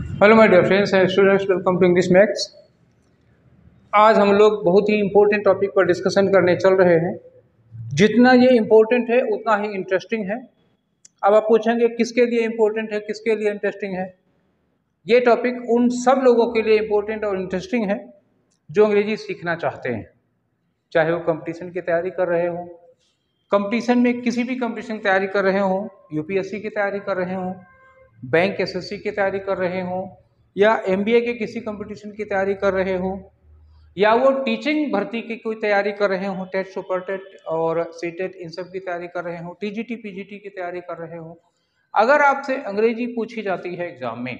Hello my dear friends and students, welcome to English maths. आज हम लोग बहुत ही इम्पोर्टेंट टॉपिक पर डिस्कशन करने चल रहे हैं। जितना ये इम्पोर्टेंट है उतना ही इंटरेस्टिंग है। अब आप पूछेंगे किसके लिए इम्पोर्टेंट है, किसके लिए इंटरेस्टिंग है। ये टॉपिक उन सब लोगों के लिए इम्पोर्टेंट और इंटरेस्टिंग है जो अंग्रेजी सीखना चाहते हैं, चाहे वो कंपटीशन की तैयारी कर रहे हों, कंपटीशन में किसी भी कंपटीशन की तैयारी कर रहे हों, यूपीएससी की तैयारी कर रहे हों, बैंक एसएससी की तैयारी कर रहे हों, या एमबीए के किसी कंपटीशन की तैयारी कर रहे हो, या वो टीचिंग भर्ती की कोई तैयारी कर रहे हो, टेट, सुपर टेट और सीटेट, इन सब की तैयारी कर रहे हो, टीजीटी पीजीटी की तैयारी कर रहे हो। अगर आपसे अंग्रेजी पूछी जाती है एग्जाम में,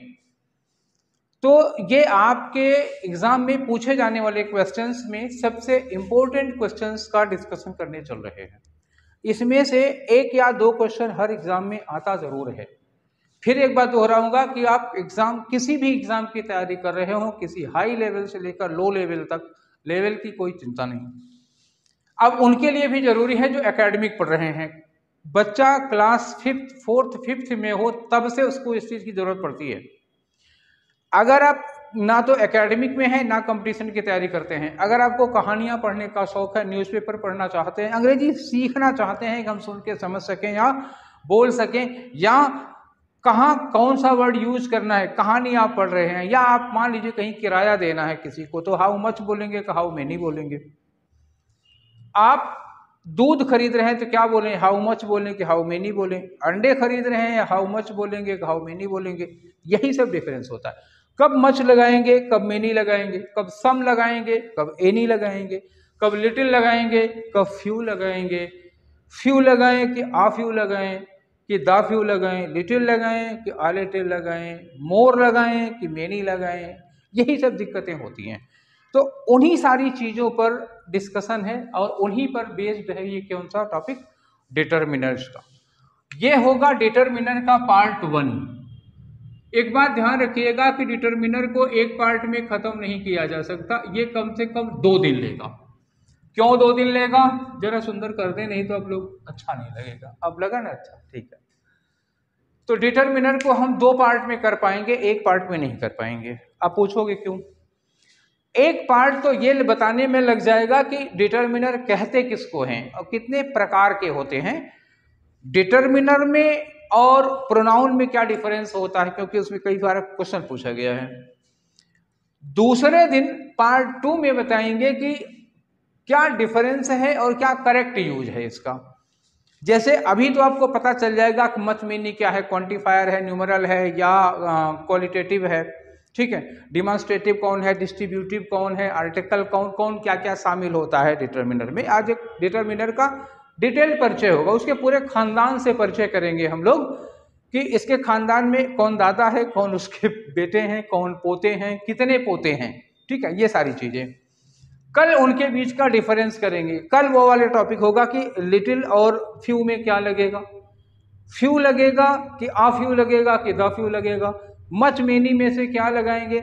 तो ये आपके एग्जाम में पूछे जाने वाले क्वेश्चंस में सबसे इंपॉर्टेंट क्वेश्चंस का डिस्कशन करने चल रहे हैं। इसमें से एक या दो क्वेश्चन हर एग्जाम में आता जरूर है। फिर एक बात दोहराऊंगा कि आप एग्जाम, किसी भी एग्जाम की तैयारी कर रहे हो, किसी हाई लेवल से लेकर लो लेवल तक, लेवल की कोई चिंता नहीं। अब उनके लिए भी जरूरी है जो एकेडमिक पढ़ रहे हैं। बच्चा क्लास 5th 4th 5th में हो तब से उसको इस चीज की जरूरत पड़ती है। अगर आप ना तो एकेडमिक में है ना कंपटीशन की तैयारी करते हैं, अगर आपको कहानियां पढ़ने का शौक है, न्यूज़पेपर पढ़ना चाहते हैं, अंग्रेजी सीखना चाहते हैं कि हम सुन के समझ सकें या बोल सकें, या कहाँ कौन सा वर्ड यूज करना है, कहानी आप पढ़ रहे हैं, या आप मान लीजिए कहीं किराया देना है किसी को, तो हाउ मच बोलेंगे कि हाउ मेनी बोलेंगे। आप दूध खरीद रहे हैं तो क्या बोलें, हाउ मच बोलें कि हाउ मेनी बोलें। अंडे खरीद रहे हैं, हाउ मच बोलेंगे कि हाउ मेनी बोलेंगे। यही सब डिफरेंस होता है। कब मच लगाएंगे, कब मेनी लगाएंगे, कब सम लगाएंगे, कब एनी लगाएंगे, कब लिटिल लगाएंगे, कब फ्यू लगाएंगे। फ्यू लगाएं कि आ फ्यू लगाएं, कि दा फ्यू लगाएं, लिटिल लगाएं कि आ लिटिल लगाएं, मोर लगाएं कि मेनी लगाएं। यही सब दिक्कतें होती हैं। तो उन्हीं सारी चीजों पर डिस्कशन है और उन्हीं पर बेस्ड है ये कौन सा टॉपिक, डिटरमिनर्स का। ये होगा डिटरमिनर का पार्ट 1। एक बात ध्यान रखिएगा कि डिटरमिनर को एक पार्ट में खत्म नहीं किया जा सकता, ये कम से कम 2 दिन लेगा। क्यों 2 दिन लेगा, जरा सुंदर कर दे, नहीं तो आप लोग अच्छा नहीं लगेगा। अब लगा ना, अच्छा ठीक है। तो डिटरमिनर को हम 2 पार्ट में कर पाएंगे, एक पार्ट में नहीं कर पाएंगे। आप पूछोगे क्यों। एक पार्ट तो ये बताने में लग जाएगा कि डिटरमिनर कहते किसको हैं और कितने प्रकार के होते हैं, डिटरमिनर में और प्रोनाउन में क्या डिफरेंस होता है, क्योंकि उसमें कई बार क्वेश्चन पूछा गया है। दूसरे दिन पार्ट 2 में बताएंगे कि क्या डिफरेंस है और क्या करेक्ट यूज है इसका। जैसे अभी तो आपको पता चल जाएगा कि मच मीनी क्या है, क्वांटिफायर है, न्यूमरल है या क्वालिटेटिव है, ठीक है। डिमॉन्स्ट्रेटिव कौन है, डिस्ट्रीब्यूटिव कौन है, आर्टिकल कौन कौन क्या क्या शामिल होता है डिटरमिनर में। आज एक डिटरमिनर का डिटेल परिचय होगा, उसके पूरे खानदान से परिचय करेंगे हम लोग कि इसके खानदान में कौन दादा है, कौन उसके बेटे हैं, कौन पोते हैं, कितने पोते हैं, ठीक है। ये सारी चीजें कल उनके बीच का डिफरेंस करेंगे। कल वो वाले टॉपिक होगा कि लिटिल और फ्यू में क्या लगेगा, फ्यू लगेगा कि आ फ्यू लगेगा कि द फ्यू लगेगा, मच मेनी में से क्या लगाएंगे,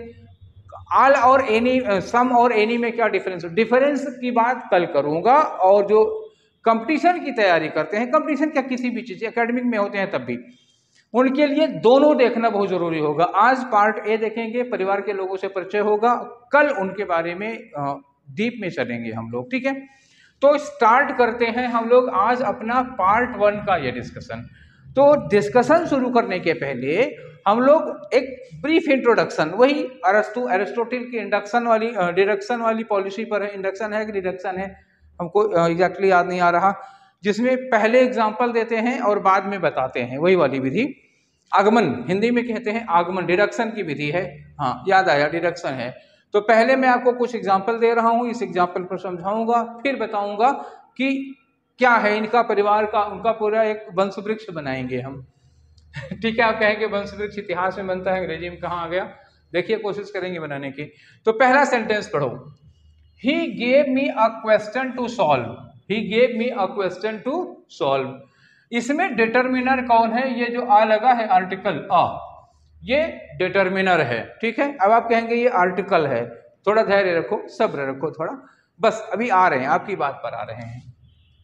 आल और एनी, सम और एनी में क्या डिफरेंस। डिफरेंस की बात कल करूंगा। और जो कंपटीशन की तैयारी करते हैं, कंपटीशन क्या किसी भी चीज एकेडमिक में होते हैं तब भी, उनके लिए दोनों देखना बहुत जरूरी होगा। आज पार्ट ए देखेंगे, परिवार के लोगों से परिचय होगा, कल उनके बारे में डीप में चलेंगे हम लोग, ठीक है। तो स्टार्ट करते हैं हम लोग आज अपना पार्ट 1 का ये डिस्कशन। तो डिस्कशन शुरू करने के पहले हम लोग एक ब्रीफ इंट्रोडक्शन, वही एरिस्टोटल की इंडक्शन वाली डिडक्शन वाली पॉलिसी पर है। इंडक्शन है कि डिडक्शन है, हमको एग्जैक्टली याद नहीं आ रहा, जिसमें पहले एग्जाम्पल देते हैं और बाद में बताते हैं, वही वाली विधि। आगमन, हिंदी में कहते हैं आगमन, डिडक्शन की विधि है। हाँ याद आया, डिडक्शन है। तो पहले मैं आपको कुछ एग्जाम्पल दे रहा हूं, इस एग्जाम्पल पर समझाऊंगा, फिर बताऊंगा कि क्या है इनका परिवार का, उनका पूरा एक वंश वृक्ष बनाएंगे हम ठीक है। आप कहेंगे वंश वृक्ष इतिहास में बनता है, अंग्रेजी में कहाँ आ गया। देखिए कोशिश करेंगे बनाने की। तो पहला सेंटेंस पढ़ो, he gave me a question to solve, he gave me a question to solve. इसमें डिटरमिनर कौन है, ये जो आ लगा है आर्टिकल आ, ये डिटरमिनर है, ठीक है। अब आप कहेंगे ये आर्टिकल है, थोड़ा धैर्य रखो, सब्र रखो थोड़ा, बस अभी आ रहे हैं, आपकी बात पर आ रहे हैं।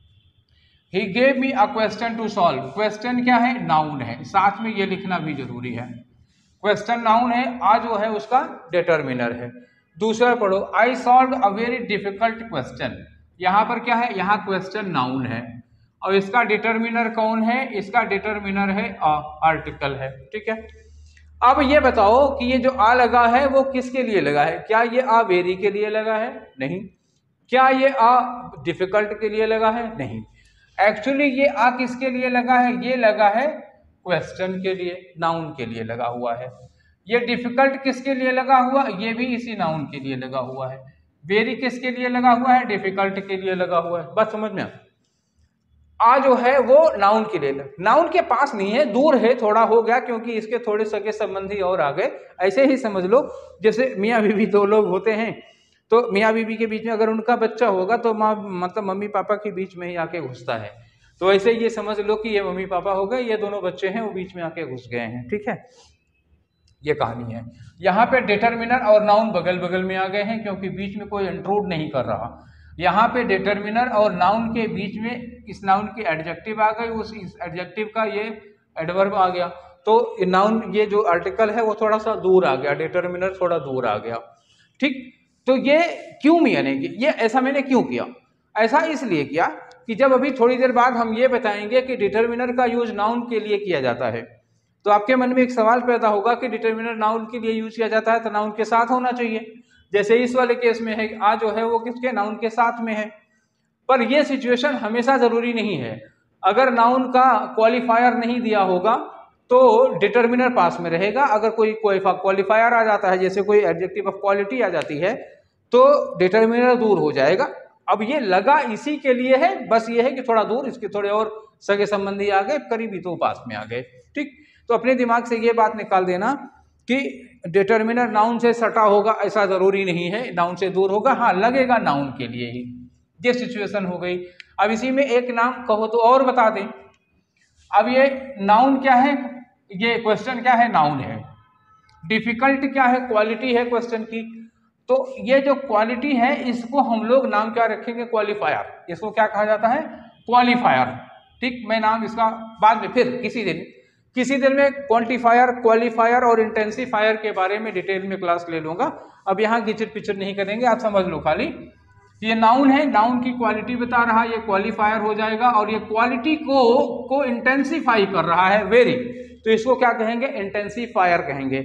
He gave me a question to solve, question क्या है, नाउन है, साथ में ये लिखना भी जरूरी है। क्वेश्चन नाउन है, आ जो है उसका डिटर्मिनर है। दूसरा पढ़ो, I solve a very difficult question. यहाँ पर क्या है, यहाँ क्वेश्चन नाउन है और इसका डिटर्मिनर कौन है, इसका डिटर्मिनर है आर्टिकल है। ठीक है, अब ये बताओ कि ये जो आ लगा है वो किसके लिए लगा है? क्या ये आ वेरी के लिए लगा है? नहीं। क्या ये आ डिफिकल्ट के लिए लगा है? नहीं। एक्चुअली ये आ किसके लिए लगा है? ये लगा है क्वेश्चन के लिए, नाउन के लिए लगा हुआ है। ये डिफिकल्ट किसके लिए लगा हुआ? ये भी इसी नाउन के लिए लगा हुआ है। वेरी किसके लिए लगा हुआ है? डिफिकल्ट के लिए लगा हुआ है। बस समझ में आ जो है वो नाउन के लिए, नाउन के पास नहीं है, दूर है, थोड़ा हो गया क्योंकि इसके थोड़े सगे संबंधी और आ गए। ऐसे ही समझ लो जैसे मियाँ बीवी दो लोग होते हैं, तो मियाँ बीवी के बीच में अगर उनका बच्चा होगा तो माँ मतलब मम्मी पापा के बीच में ही आके घुसता है। तो ऐसे ये समझ लो कि ये मम्मी पापा हो गए, ये दोनों बच्चे हैं वो बीच में आके घुस गए हैं। ठीक है, ये कहानी है। यहाँ पे डिटर्मिनर और नाउन बगल बगल में आ गए हैं क्योंकि बीच में कोई इंट्रूड नहीं कर रहा। यहाँ पे डिटर्मिनर और नाउन के बीच में इस नाउन की एडजेक्टिव आ गई, उस एडजेक्टिव का ये एडवर्ब आ गया। तो नाउन ये जो आर्टिकल है वो थोड़ा सा दूर आ गया, डिटर्मिनर थोड़ा दूर आ गया। ठीक, तो ये क्यों यानी कि ये ऐसा मैंने क्यों किया? ऐसा इसलिए किया कि जब अभी थोड़ी देर बाद हम ये बताएंगे कि डिटर्मिनर का यूज नाउन के लिए किया जाता है, तो आपके मन में एक सवाल पैदा होगा कि डिटर्मिनर नाउन के लिए यूज किया जाता है तो नाउन के साथ होना चाहिए। जैसे इस वाले केस में है, आ जो है वो किसके, नाउन के साथ में है। पर यह सिचुएशन हमेशा जरूरी नहीं है। अगर नाउन का क्वालिफायर नहीं दिया होगा तो डिटर्मिनर पास में रहेगा। अगर कोई क्वालिफायर आ जाता है, जैसे कोई एडजेक्टिव ऑफ क्वालिटी आ जाती है, तो डिटर्मिनर दूर हो जाएगा। अब ये लगा इसी के लिए है, बस ये है कि थोड़ा दूर, इसके थोड़े और सगे संबंधी आ गए, करीबी तो पास में आ गए। ठीक, तो अपने दिमाग से ये बात निकाल देना कि डिटर्मिनर नाउन से सटा होगा ऐसा जरूरी नहीं है, नाउन से दूर होगा। हाँ, लगेगा नाउन के लिए ही। ये सिचुएशन हो गई। अब इसी में एक नाम कहो तो और बता दें। अब ये नाउन क्या है, ये क्वेश्चन क्या है, नाउन है। डिफिकल्ट क्या है, क्वालिटी है क्वेश्चन की। तो ये जो क्वालिटी है इसको हम लोग नाम क्या रखेंगे, क्वालिफायर। इसको क्या कहा जाता है, क्वालिफायर। ठीक, मैं नाम इसका बाद में फिर किसी दिन में क्वांटिफायर, क्वालिफायर और इंटेंसिफायर के बारे में डिटेल में क्लास ले लूंगा। अब यहाँ गिचर पिचर नहीं करेंगे, आप समझ लो खाली ये नाउन है, नाउन की क्वालिटी बता रहा है, ये क्वालिफायर हो जाएगा। और ये क्वालिटी को इंटेंसिफाई कर रहा है, वेरी, तो इसको क्या कहेंगे, इंटेंसिफायर कहेंगे।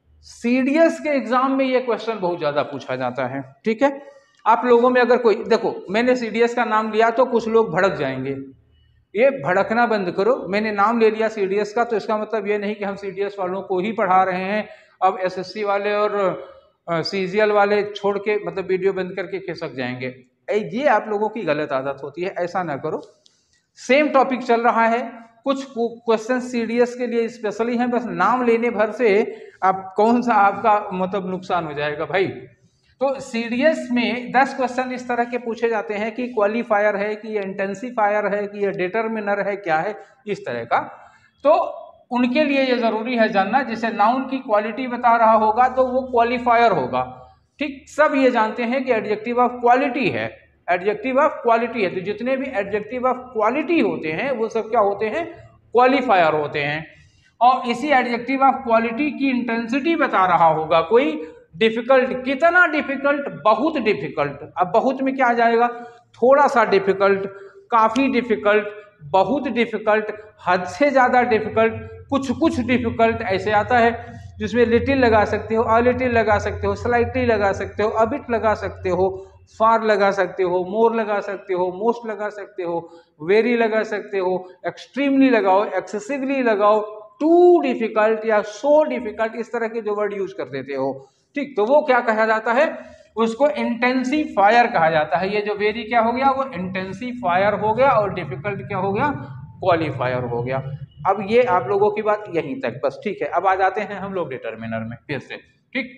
सीडीएस के एग्जाम में ये क्वेश्चन बहुत ज्यादा पूछा जाता है। ठीक है, आप लोगों में अगर कोई, देखो मैंने सीडीएस का नाम लिया तो कुछ लोग भड़क जाएंगे, ये भड़कना बंद करो। मैंने नाम ले लिया सीडीएस का तो इसका मतलब ये नहीं कि हम सीडीएस वालों को ही पढ़ा रहे हैं। अब एसएससी वाले और सीजीएल वाले छोड़ के मतलब वीडियो बंद करके खिसक जाएंगे, ये आप लोगों की गलत आदत होती है, ऐसा ना करो। सेम टॉपिक चल रहा है, कुछ क्वेश्चन सीडीएस के लिए स्पेशली हैं, बस नाम लेने भर से आप कौन सा आपका मतलब नुकसान हो जाएगा भाई। तो सीडीएस में 10 क्वेश्चन इस तरह के पूछे जाते हैं कि क्वालिफायर है कि ये इंटेंसिफायर है कि ये डिटर्मिनर है, क्या है, इस तरह का। तो उनके लिए ये जरूरी है जानना, जैसे नाउन की क्वालिटी बता रहा होगा तो वो क्वालिफायर होगा। ठीक, सब ये जानते हैं कि एडजेक्टिव ऑफ क्वालिटी है, एडजेक्टिव ऑफ क्वालिटी है। तो जितने भी एडजेक्टिव ऑफ क्वालिटी होते हैं वो सब क्या होते हैं, क्वालिफायर होते हैं। और इसी एडजेक्टिव ऑफ क्वालिटी की इंटेंसिटी बता रहा होगा कोई, डिफिकल्ट, कितना डिफिकल्ट, बहुत डिफिकल्ट। अब बहुत में क्या आ जाएगा, थोड़ा सा डिफिकल्ट, काफी डिफिकल्ट, बहुत डिफिकल्ट, हद से ज्यादा डिफिकल्ट, कुछ डिफिकल्ट, ऐसे आता है जिसमें लिटिल लगा सकते हो, अ लिटिल लगा सकते हो, स्लाइटली लगा सकते हो, अबिट लगा सकते हो, फार लगा सकते हो, मोर लगा सकते हो, मोस्ट लगा सकते हो, वेरी लगा सकते हो, एक्सट्रीमली लगाओ, एक्सेसिवली लगाओ, टू डिफिकल्ट या सो डिफिकल्ट, इस तरह के जो वर्ड यूज कर देते हो। ठीक, तो वो क्या कहा जाता है, उसको इंटेंसिफायर कहा जाता है। ये जो वेरी क्या हो गया, वो इंटेंसिफायर हो गया, और डिफिकल्ट क्या हो गया, क्वालिफायर हो गया। अब ये आप लोगों की बात यहीं तक बस। ठीक है, अब आ जाते हैं हम लोग डिटर्मिनर में फिर से। ठीक,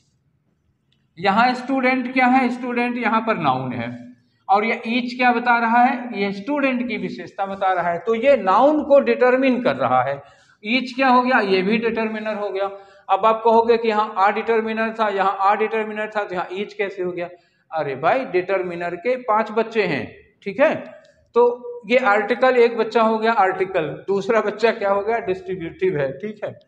यहाँ स्टूडेंट क्या है, स्टूडेंट यहाँ पर नाउन है, और ये ईच क्या बता रहा है, ये स्टूडेंट की विशेषता बता रहा है। तो ये नाउन को डिटरमिन कर रहा है। ईच क्या हो गया, ये भी डिटर्मिनर हो गया। अब आप कहोगे कि यहाँ आ डिटर्मिनर था, यहाँ आ डिटर्मिनर था, तो यहाँ ईच कैसे हो गया? अरे भाई, डिटर्मिनर के 5 बच्चे हैं, ठीक है, तो ये आर्टिकल एक बच्चा हो गया आर्टिकल, दूसरा बच्चा क्या हो गया, डिस्ट्रीब्यूटिव है। ठीक है,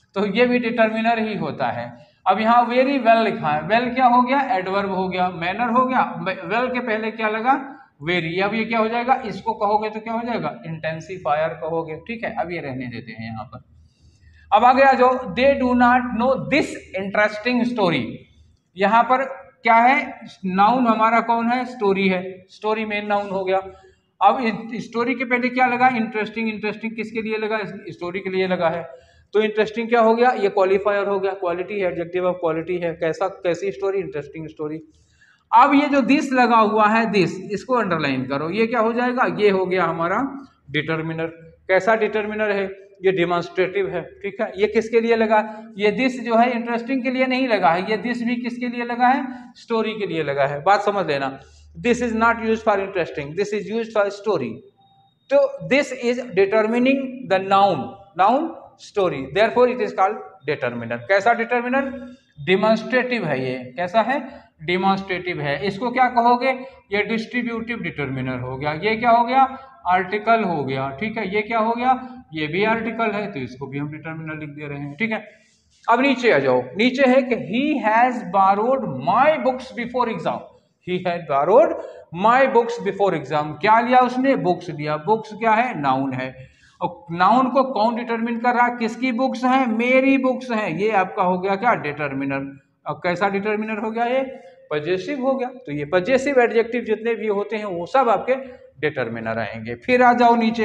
तो ये भी डिटर्मिनर ही होता है। अब यहाँ वेरी वेल लिखा है, वेल क्या हो गया, एडवर्ब हो गया, मैनर हो गया, वेल के पहले क्या लगा, वेरी। अब ये क्या हो जाएगा, इसको कहोगे तो क्या हो जाएगा, इंटेंसिफायर कहोगे, ठीक है। अब ये रहने देते हैं यहाँ पर। अब आगे आ जाओ, they do not know this interesting story. यहाँ पर क्या है, नाउन हमारा कौन है, स्टोरी है, स्टोरी मेन नाउन हो गया। अब स्टोरी के पहले क्या लगा, इंटरेस्टिंग। इंटरेस्टिंग किसके लिए लगा, स्टोरी के लिए लगा है, तो इंटरेस्टिंग क्या हो गया, ये क्वालिफायर हो गया, क्वालिटी है, एडजेक्टिव ऑफ क्वालिटी है। कैसा, कैसी स्टोरी, इंटरेस्टिंग स्टोरी। अब ये जो दिस लगा हुआ है, दिस, इसको अंडरलाइन करो, ये क्या हो जाएगा, ये हो गया हमारा डिटर्मिनर। कैसा डिटर्मिनर है, ये डिमॉन्स्ट्रेटिव है, ठीक है। ये किसके लिए लगा, ये दिस जो है इंटरेस्टिंग के लिए नहीं लगा है, ये दिस भी किसके लिए लगा है, स्टोरी के लिए लगा है। बात समझ लेना, this is not used for interesting, this is used for story. तो this is determining the noun, noun story, therefore it is called determiner. कैसा डिटर्मिनर, डिमॉन्स्ट्रेटिव है ये, कैसा है, डिमॉन्स्ट्रेटिव है। इसको क्या कहोगे, ये डिस्ट्रीब्यूटिव डिटर्मिनर हो गया। ये क्या हो गया, आर्टिकल हो गया, ठीक है। ये क्या हो गया, ये भी आर्टिकल है, तो इसको भी हम डिटर्मिनर लिख दे रहे हैं, ठीक है। अब नीचे आ जाओ, नीचे है कि he has borrowed my books before exam, he had borrowed my books before exam। क्या लिया उसने, बुक्स लिया। बुक्स क्या है, नाउन है, और नाउन को कौन डिटरमिन कर रहा है, किसकी बुक्स हैं, मेरी बुक्स हैं, ये आपका हो गया क्या, डिटर्मिनर। अब कैसा डिटर्मिनर हो गया, ये पजेसिव हो गया। तो ये पजेसिव एडजेक्टिव जितने भी होते हैं वो सब आपके डिटर्मिनर आएंगे। फिर आ जाओ नीचे,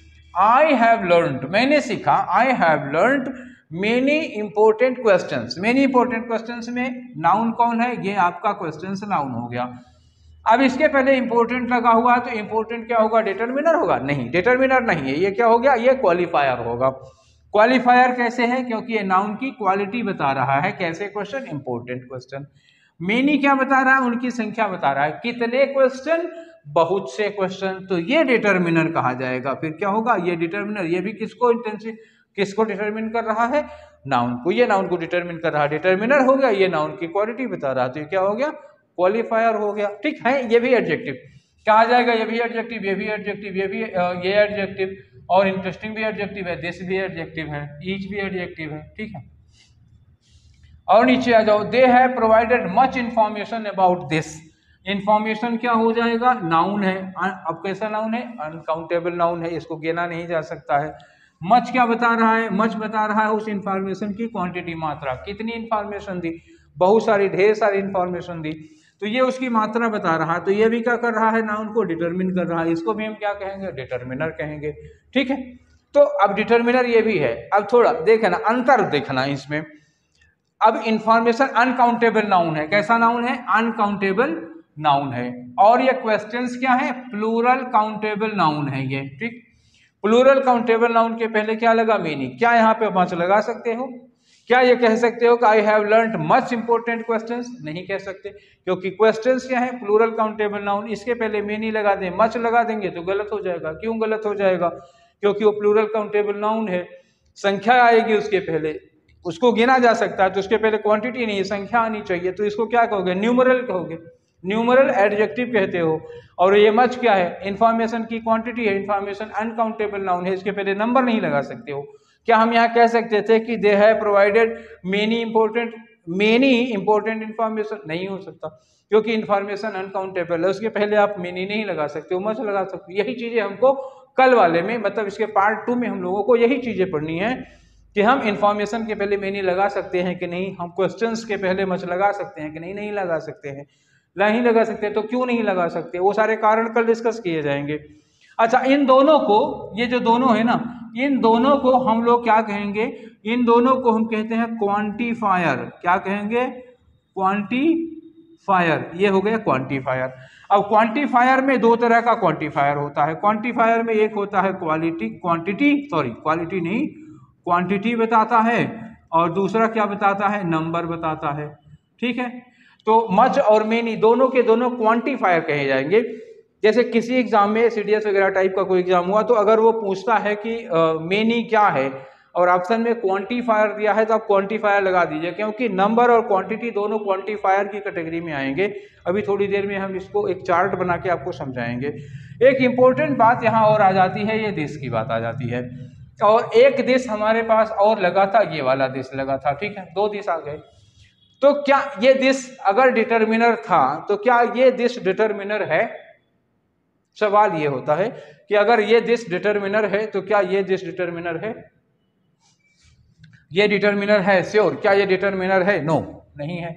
आई हैव लर्नड, मैंने सीखा, I have learned many important questions. Many important questions में नाउन कौन है, ये आपका क्वेश्चंस नाउन हो गया। अब इसके पहले इंपॉर्टेंट लगा हुआ है, तो इंपॉर्टेंट क्या होगा, डिटर्मिनर होगा, नहीं, डिटर्मिनर नहीं है, ये क्या हो गया, ये क्वालिफायर होगा। क्वालिफायर कैसे है, क्योंकि ये नाउन की क्वालिटी बता रहा है। कैसे क्वेश्चन, इंपॉर्टेंट क्वेश्चन। मेनी क्या बता रहा है, उनकी संख्या बता रहा है, कितने क्वेश्चन, बहुत से क्वेश्चन, तो ये डिटर्मिनर कहा जाएगा। फिर क्या होगा, ये डिटर्मिनर, ये भी किसको इंटेंसिव, किसको डिटरमिन कर रहा है, नाउन को, ये नाउन को डिटरमिन कर रहा है, डिटर्मिनर हो गया। ये नाउन की क्वालिटी बता रहा है, तो ये क्या हो गया, क्वालिफायर हो गया, ठीक है। ये भी एडजेक्टिव कहा जाएगा, ये भी एडजेक्टिव, ये भी एडजेक्टिव, ये भी ये एडजेक्टिव, और इंटरेस्टिंग भी एडजेक्टिव है, दिस भी एडजेक्टिव है, ईच भी एडजेक्टिव है, ठीक है। और नीचे आ जाओ, they have provided much information about this. Information क्या हो जाएगा, नाउन है। अब कैसा नाउन है, अनकाउंटेबल नाउन है, इसको गिना नहीं जा सकता है। मच क्या बता रहा है, मच बता रहा है उस इंफॉर्मेशन की क्वांटिटी, मात्रा, कितनी इंफॉर्मेशन दी, बहुत सारी, ढेर सारी इंफॉर्मेशन दी, तो ये उसकी मात्रा बता रहा है। तो ये भी क्या कर रहा है, नाउन को डिटरमिन कर रहा है, इसको भी हम क्या कहेंगे, डिटर्मिनर कहेंगे, ठीक है। तो अब डिटर्मिनर ये भी है। अब थोड़ा देखना, अंतर देखना इसमें। अब इंफॉर्मेशन अनकाउंटेबल नाउन है, कैसा नाउन है, अनकाउंटेबल नाउन है। और ये क्वेश्चंस क्या है, प्लूरल काउंटेबल नाउन है ये, ठीक। प्लूरल काउंटेबल नाउन के पहले क्या लगा, मेनी। क्या यहाँ पे मच लगा सकते हो, क्या ये कह सकते हो कि I have learned much important questions, नहीं कह सकते, क्योंकि क्वेश्चंस क्या है, प्लूरल काउंटेबल नाउन, इसके पहले मेनी लगा दें, मच लगा देंगे तो गलत हो जाएगा। क्यों गलत हो जाएगा, क्योंकि वो प्लूरल काउंटेबल नाउन है, संख्या आएगी उसके पहले, उसको गिना जा सकता है, तो उसके पहले क्वांटिटी नहीं, संख्या आनी चाहिए, तो इसको क्या कहोगे, न्यूमरल कहोगे, न्यूमरल एडजेक्टिव कहते हो। और ये मच क्या है, इंफॉर्मेशन की क्वांटिटी है, इंफॉर्मेशन अनकाउंटेबल नाउन है, इसके पहले नंबर नहीं लगा सकते हो। क्या हम यहाँ कह सकते थे कि they have provided many important information, नहीं हो सकता, क्योंकि इंफॉर्मेशन अनकाउंटेबल है, उसके पहले आप मेनी नहीं लगा सकते हो, मच लगा सकते हो। यही चीजें हमको कल वाले में, मतलब इसके पार्ट 2 में हम लोगों को यही चीजें पढ़नी है कि हम इंफॉर्मेशन के पहले मेनी लगा सकते हैं कि नहीं, हम क्वेश्चंस के पहले मच लगा सकते हैं कि नहीं, नहीं लगा सकते हैं, नहीं लगा सकते, तो क्यों नहीं लगा सकते, वो सारे कारण कल डिस्कस किए जाएंगे। अच्छा, इन दोनों को, ये जो दोनों है ना, इन दोनों को हम लोग क्या कहेंगे, इन दोनों को हम कहते हैं क्वांटिफायर। क्या कहेंगे, क्वांटिफायर, ये हो गया क्वांटिफायर। अब क्वांटिफायर में दो तरह का क्वांटिफायर होता है। क्वांटिफायर में एक होता है क्वालिटी नहीं, क्वांटिटी बताता है, और दूसरा क्या बताता है, नंबर बताता है, ठीक है। तो मच और मेनी दोनों के दोनों क्वांटिफायर कहे जाएंगे। जैसे किसी एग्जाम में, सीडीएस वगैरह टाइप का कोई एग्जाम हुआ, तो अगर वो पूछता है कि मेनी क्या है, और ऑप्शन में क्वांटिफायर दिया है, तो आप क्वांटिफायर लगा दीजिए, क्योंकि नंबर और क्वांटिटी दोनों क्वांटिफायर की कैटेगरी में आएंगे। अभी थोड़ी देर में हम इसको एक चार्ट बना के आपको समझाएंगे। एक इंपॉर्टेंट बात यहाँ और आ जाती है, ये दिस की बात आ जाती है। और एक दिस हमारे पास और लगा था, ये वाला दिस लगा था, ठीक है, 2 दिस आ गए। तो क्या ये दिस अगर डिटर्मिनर था तो क्या ये दिस डिटर्मिनर है? सवाल ये होता है कि अगर ये दिस डिटर्मिनर है तो क्या ये दिस डिटर्मिनर है? ये डिटर्मिनर है श्योर। क्या ये डिटर्मिनर है? नो, नहीं है।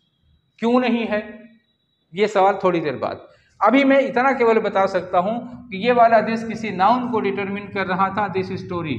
क्यों नहीं है? ये सवाल थोड़ी देर बाद। अभी मैं इतना केवल बता सकता हूं कि ये वाला दिस किसी नाउन को डिटरमिन कर रहा था, दिस स्टोरी।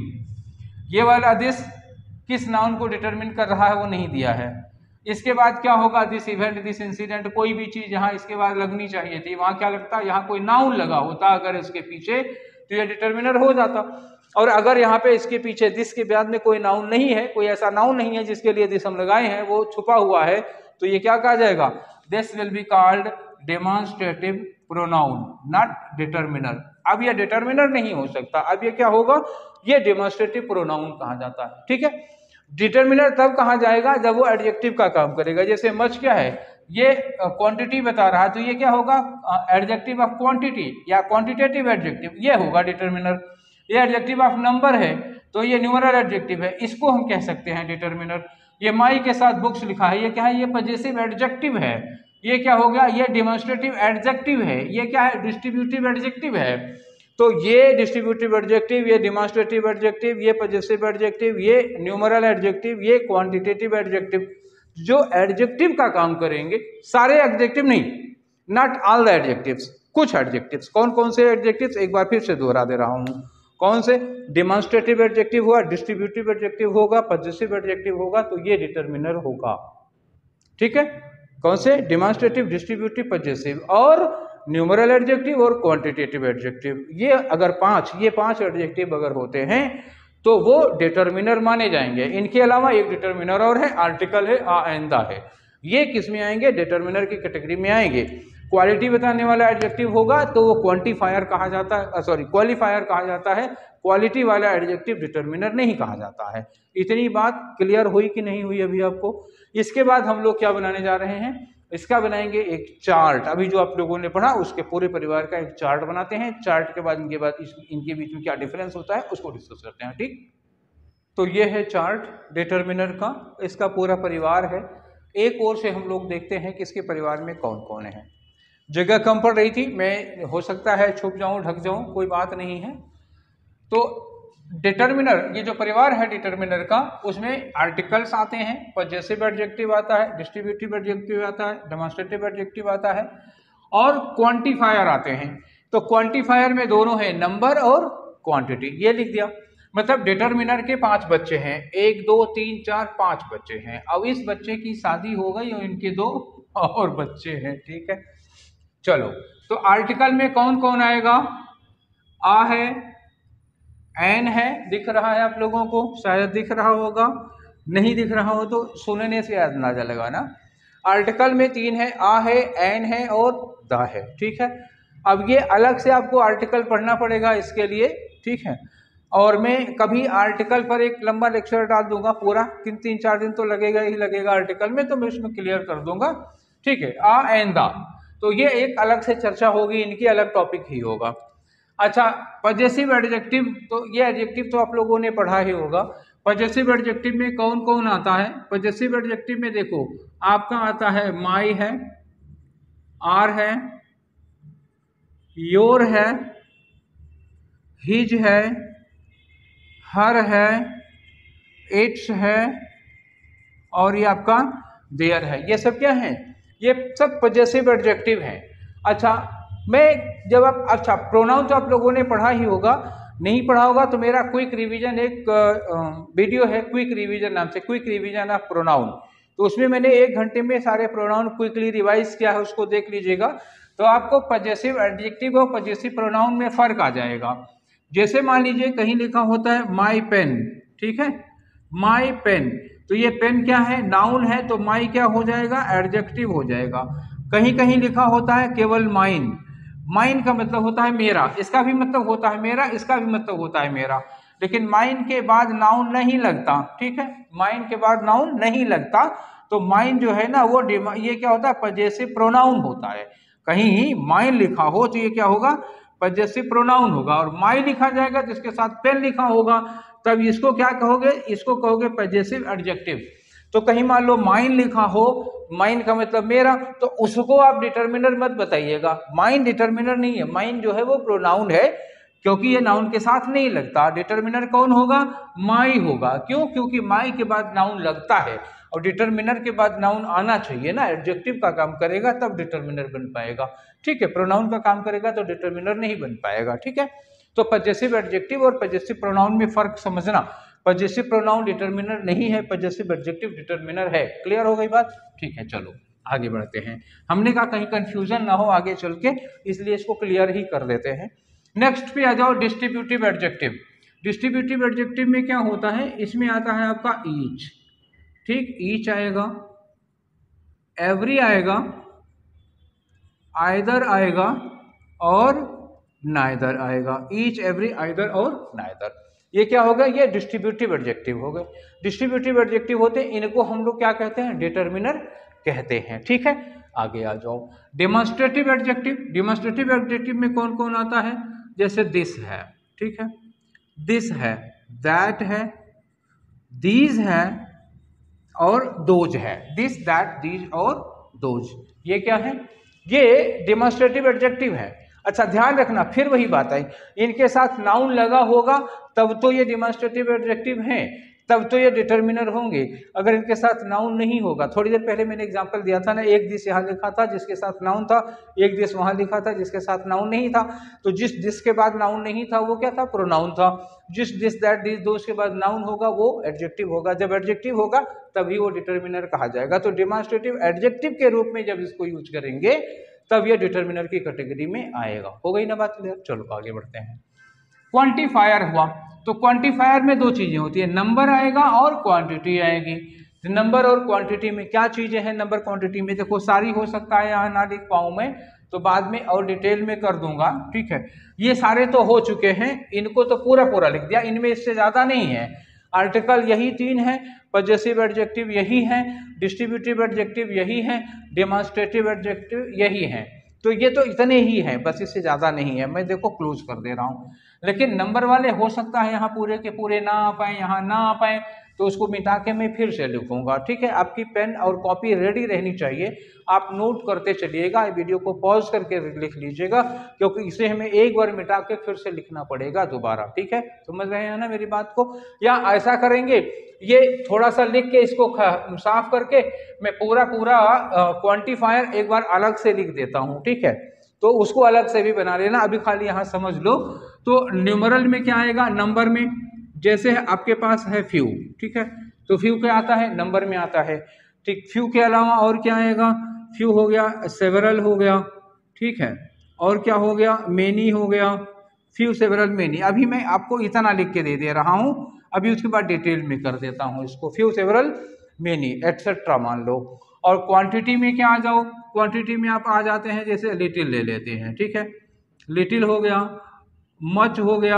ये वाला दिस किस नाउन को डिटरमिन कर रहा है वो नहीं दिया है। इसके बाद क्या होगा? दिस इवेंट, दिस इंसिडेंट, कोई भी चीज जहां इसके बाद लगनी चाहिए थी वहां क्या लगता? यहाँ कोई नाउन लगा होता अगर इसके पीछे, तो ये डिटर्मिनर हो जाता। और अगर यहाँ पे इसके पीछे दिस के बाद में कोई नाउन नहीं है, कोई ऐसा नाउन नहीं है जिसके लिए दिस हम लगाए हैं, वो छुपा हुआ है, तो ये क्या कहा जाएगा? This will be called demonstrative pronoun, not determiner. अब ये डिटर्मिनर नहीं हो सकता, अब ये क्या होगा? ये डेमोन्स्ट्रेटिव प्रोनाउन कहा जाता है, ठीक है। डिटर्मिनर तब कहा जाएगा जब वो एडजेक्टिव का काम करेगा। जैसे मच क्या है? ये क्वांटिटी बता रहा है, तो ये क्या होगा? एडजेक्टिव ऑफ क्वांटिटी या क्वांटिटेटिव एडजेक्टिव, ये होगा डिटर्मिनर। ये एडजेक्टिव ऑफ नंबर है तो ये न्यूमरल एडजेक्टिव है, इसको हम कह सकते हैं डिटर्मिनर। ये माई के साथ बुक्स लिखा है, ये क्या है? ये पजेसिव एडजेक्टिव है। ये क्या हो गया? ये डेमोन्स्ट्रेटिव एडजेक्टिव है। ये क्या है? डिस्ट्रीब्यूटिव एडजेक्टिव है। तो ये डिस्ट्रीब्यूटिव एडजेक्टिव, ये डेमोन्स्ट्रेटिव एडजेक्टिव, ये पजेसिव एडजेक्टिव, ये न्यूमरल एडजेक्टिव, ये क्वांटिटेटिव एडजेक्टिव, जो एडजेक्टिव का काम करेंगे। सारे एडजेक्टिव नहीं, नॉट ऑल द एडजेक्टिव्स, कुछ एडजेक्टिव्स। कौन कौन से एडजेक्टिव्स? एक बार फिर से दोहरा दे रहा हूं। कौन से? डेमोन्स्ट्रेटिव एडजेक्टिव हुआ, डिस्ट्रीब्यूटिव एडजेक्टिव होगा, पजेसिव एडजेक्टिव होगा, तो ये डिटर्मिनर होगा, ठीक है। कौन से? डेमोन्स्ट्रेटिव, डिस्ट्रीब्यूटिव, पजेसिव और न्यूमरल एडजेक्टिव और क्वांटिटेटिव एडजेक्टिव। ये अगर ये पांच एडजेक्टिव अगर होते हैं तो वो डिटर्मिनर माने जाएंगे। इनके अलावा एक डिटर्मिनर और है, आर्टिकल है, आइंदा है। ये किस में आएंगे? डिटर्मिनर की कैटेगरी में आएंगे। क्वालिटी बताने वाला एडजेक्टिव होगा तो वो क्वांटिफायर कहा जाता है, सॉरी क्वालिफायर कहा जाता है। क्वालिटी वाला एडजेक्टिव डिटर्मिनर नहीं कहा जाता है। इतनी बात क्लियर हुई कि नहीं हुई अभी आपको? इसके बाद हम लोग क्या बनाने जा रहे हैं? इसका बनाएंगे एक चार्ट। अभी जो आप लोगों ने पढ़ा उसके पूरे परिवार का एक चार्ट बनाते हैं। चार्ट के बाद इनके बीच में क्या डिफरेंस होता है उसको डिस्कस करते हैं, ठीक। तो ये है चार्ट डिटर्मिनर का, इसका पूरा परिवार है। एक और से हम लोग देखते हैं कि इसके परिवार में कौन कौन है। जगह कम पड़ रही थी, मैं हो सकता है छुप जाऊं, ढक जाऊं, कोई बात नहीं है। तो डिटर्मिनर, ये जो परिवार है डिटर्मिनर का, उसमें आर्टिकल्स आते हैं, पजेसिव एडजेक्टिव आता है, डिस्ट्रीब्यूटिव एडजेक्टिव आता है, डेमोन्स्ट्रेटिव एडजेक्टिव आता है और क्वांटिफायर आते हैं। तो क्वांटिफायर में दोनों है, नंबर और क्वांटिटी। ये लिख दिया। मतलब डिटर्मिनर के 5 बच्चे हैं, 1 2 3 4 5 बच्चे हैं। अब इस बच्चे की शादी हो गई और इनके 2 और बच्चे हैं, ठीक है। चलो, तो आर्टिकल में कौन कौन आएगा? आ है, एन है, दिख रहा है आप लोगों को, शायद दिख रहा होगा, नहीं दिख रहा हो तो सुनने से अंदाजा लगाना। आर्टिकल में 3 है, आ है, एन है और द है, ठीक है। अब ये अलग से आपको आर्टिकल पढ़ना पड़ेगा इसके लिए, ठीक है। और मैं कभी आर्टिकल पर एक लंबा लेक्चर डाल दूंगा पूरा, 3-4 दिन तो लगेगा ही लगेगा आर्टिकल में, तो मैं उसमें क्लियर कर दूंगा, ठीक है। आ एन द, तो ये एक अलग से चर्चा होगी, इनकी अलग टॉपिक ही होगा। अच्छा, पजेसिव एडजेक्टिव, तो ये एडजेक्टिव तो आप लोगों ने पढ़ा ही होगा। पजेसिव एडजेक्टिव में कौन कौन आता है? पजेसिव एडजेक्टिव में देखो आपका आता है, माई है, आर है, योर है, हिज है, हर है, इट्स है और ये आपका देयर है। ये सब क्या है? ये सब पजेसिव एडजेक्टिव हैं। अच्छा, मैं जब आप, अच्छा प्रोनाउन तो आप लोगों ने पढ़ा ही होगा, नहीं पढ़ा होगा तो मेरा क्विक रिवीजन एक वीडियो है, क्विक रिवीजन नाम से, क्विक रिवीजन ऑफ प्रोनाउन। तो उसमें मैंने 1 घंटे में सारे प्रोनाउन क्विकली रिवाइज किया है, उसको देख लीजिएगा। तो आपको पजेसिव एडजेक्टिव और पजेसिव प्रोनाउन में फर्क आ जाएगा। जैसे मान लीजिए कहीं लिखा होता है माई पेन, ठीक है, माई पेन, तो ये पेन क्या है? नाउन है, तो माई क्या हो जाएगा? एडजेक्टिव हो जाएगा। कहीं कहीं लिखा होता है केवल माइन, माइन का मतलब होता है मेरा, इसका भी मतलब होता है मेरा, इसका भी मतलब होता है मेरा, लेकिन माइन के बाद नाउन नहीं लगता, ठीक है, माइन के बाद नाउन नहीं लगता। तो माइन जो है ना वो ये क्या होता है? पजेसिव प्रोनाउन होता है। कहीं माइन लिखा हो तो ये क्या होगा? पजेसिव प्रोनाउन होगा। और माई लिखा जाएगा जिसके साथ पेन लिखा होगा तब इसको क्या कहोगे, इसको कहोगे पजेसिव एडजेक्टिव। तो कहीं मान लो माइन लिखा हो, माइन का मतलब मेरा, तो उसको आप डिटर्मिनर मत बताइएगा, माइन डिटर्मिनर नहीं है, माइन जो है वो प्रोनाउन है, क्योंकि ये नाउन के साथ नहीं लगता। डिटर्मिनर कौन होगा, माई होगा। क्यों, क्योंकि माई के बाद नाउन लगता है और डिटर्मिनर के बाद नाउन आना चाहिए ना, एडजेक्टिव का काम करेगा तब डिटर्मिनर बन पाएगा। ठीक है, प्रोनाउन का काम करेगा तो डिटर्मिनर नहीं बन पाएगा। ठीक है, तो पजेसिव एडजेक्टिव और पजेसिव प्रोनाउन में फर्क समझना। पजेसिव प्रोनाउन डिटर्मिनर नहीं है, पजेसिव एडजेक्टिव डिटर्मिनर है। क्लियर हो गई बात? ठीक है, चलो आगे बढ़ते हैं। हमने कहा कहीं कंफ्यूजन ना हो आगे चल के, इसलिए इसको क्लियर ही कर देते हैं। नेक्स्ट पे आ जाओ, डिस्ट्रीब्यूटिव एडजेक्टिव। डिस्ट्रीब्यूटिव एडजेक्टिव में क्या होता है, इसमें आता है आपका ईच। ठीक, ईच आएगा, एवरी आएगा, आइदर आएगा और नाइदर आएगा। ईच, एवरी, आइदर और नाइदर, ये क्या होगा, ये डिस्ट्रीब्यूटिव एडजेक्टिव हो गए। डिस्ट्रीब्यूटिव एडजेक्टिव होते हैं, इनको हम लोग क्या कहते हैं, डिटर्मिनर कहते हैं। ठीक है, आगे आ जाओ। Demonstrative adjective. डेमोन्स्ट्रेटिव एडजेक्टिव में कौन कौन आता है, जैसे दिस है, ठीक है, दिस है, दैट है, दीज है और दोज है। दिस, दैट, दीज और दोज, ये क्या है, ये डेमोन्स्ट्रेटिव एडजेक्टिव है। अच्छा ध्यान रखना, फिर वही बात आई, इनके साथ नाउन लगा होगा तब तो ये डेमोन्स्ट्रेटिव एडजेक्टिव हैं, तब तो ये डिटर्मिनर होंगे। अगर इनके साथ नाउन नहीं होगा, थोड़ी देर पहले मैंने एग्जांपल दिया था ना, एक दिस यहाँ लिखा था जिसके साथ नाउन था, एक दिस वहाँ लिखा था जिसके साथ नाउन नहीं था। तो जिस दिस के बाद नाउन नहीं था वो क्या था, प्रोनाउन था। जिस दिस, दैट, दीज, दोज के बाद नाउन होगा वो एडजेक्टिव होगा। जब एडजेक्टिव होगा तभी वो डिटर्मिनर कहा जाएगा। तो डेमोन्स्ट्रेटिव एडजेक्टिव के रूप में जब इसको यूज करेंगे तब ये डिटर्मिनर की कैटेगरी में आएगा। हो गई ना बात क्लियर? चलो आगे बढ़ते हैं। क्वांटिफायर हुआ, तो क्वांटिफायर में दो चीजें होती है, नंबर आएगा और क्वांटिटी आएगी। तो नंबर और क्वांटिटी में क्या चीजें हैं, नंबर क्वांटिटी में देखो सारी हो सकता है, यहाँ ना लिख पाऊं मैं तो बाद में और डिटेल में कर दूंगा। ठीक है, ये सारे तो हो चुके हैं, इनको तो पूरा पूरा लिख दिया, इनमें इससे ज्यादा नहीं है। आर्टिकल यही तीन है, पजेसिव एडजेक्टिव यही है, डिस्ट्रीब्यूटिव एडजेक्टिव यही है, डेमोन्स्ट्रेटिव एडजेक्टिव यही है। तो ये तो इतने ही हैं, बस इससे ज्यादा नहीं है। मैं देखो क्लोज कर दे रहा हूँ। लेकिन नंबर वाले हो सकता है यहाँ पूरे के पूरे ना आ पाए, यहाँ ना आ पाए, तो उसको मिटा के मैं फिर से लिखूंगा। ठीक है, आपकी पेन और कॉपी रेडी रहनी चाहिए, आप नोट करते चलिएगा, वीडियो को पॉज करके लिख लीजिएगा, क्योंकि इसे हमें एक बार मिटा के फिर से लिखना पड़ेगा दोबारा। ठीक है, समझ रहे हैं ना मेरी बात को? या ऐसा करेंगे, ये थोड़ा सा लिख के इसको साफ करके मैं पूरा क्वांटिफायर एक बार अलग से लिख देता हूँ। ठीक है, तो उसको अलग से भी बना लेना, अभी खाली यहाँ समझ लो। तो न्यूमरल में क्या आएगा, नंबर में, जैसे आपके पास है फ्यू, ठीक है, तो फ्यू क्या आता है, नंबर में आता है। ठीक, फ्यू के अलावा और क्या आएगा, फ्यू हो गया, सेवरल हो गया, ठीक है, और क्या हो गया, मेनी हो गया, फ्यू, सेवरल, मेनी। अभी मैं आपको इतना लिख के दे रहा हूँ, अभी उसके बाद डिटेल में कर देता हूँ इसको, फ्यू, सेवरल, मेनी एटसेट्रा मान लो। और क्वांटिटी में क्या आ जाओ, क्वांटिटी में आप आ जाते हैं, जैसे लिटिल ले लेते हैं। ठीक है, लिटिल हो गया, मच हो गया,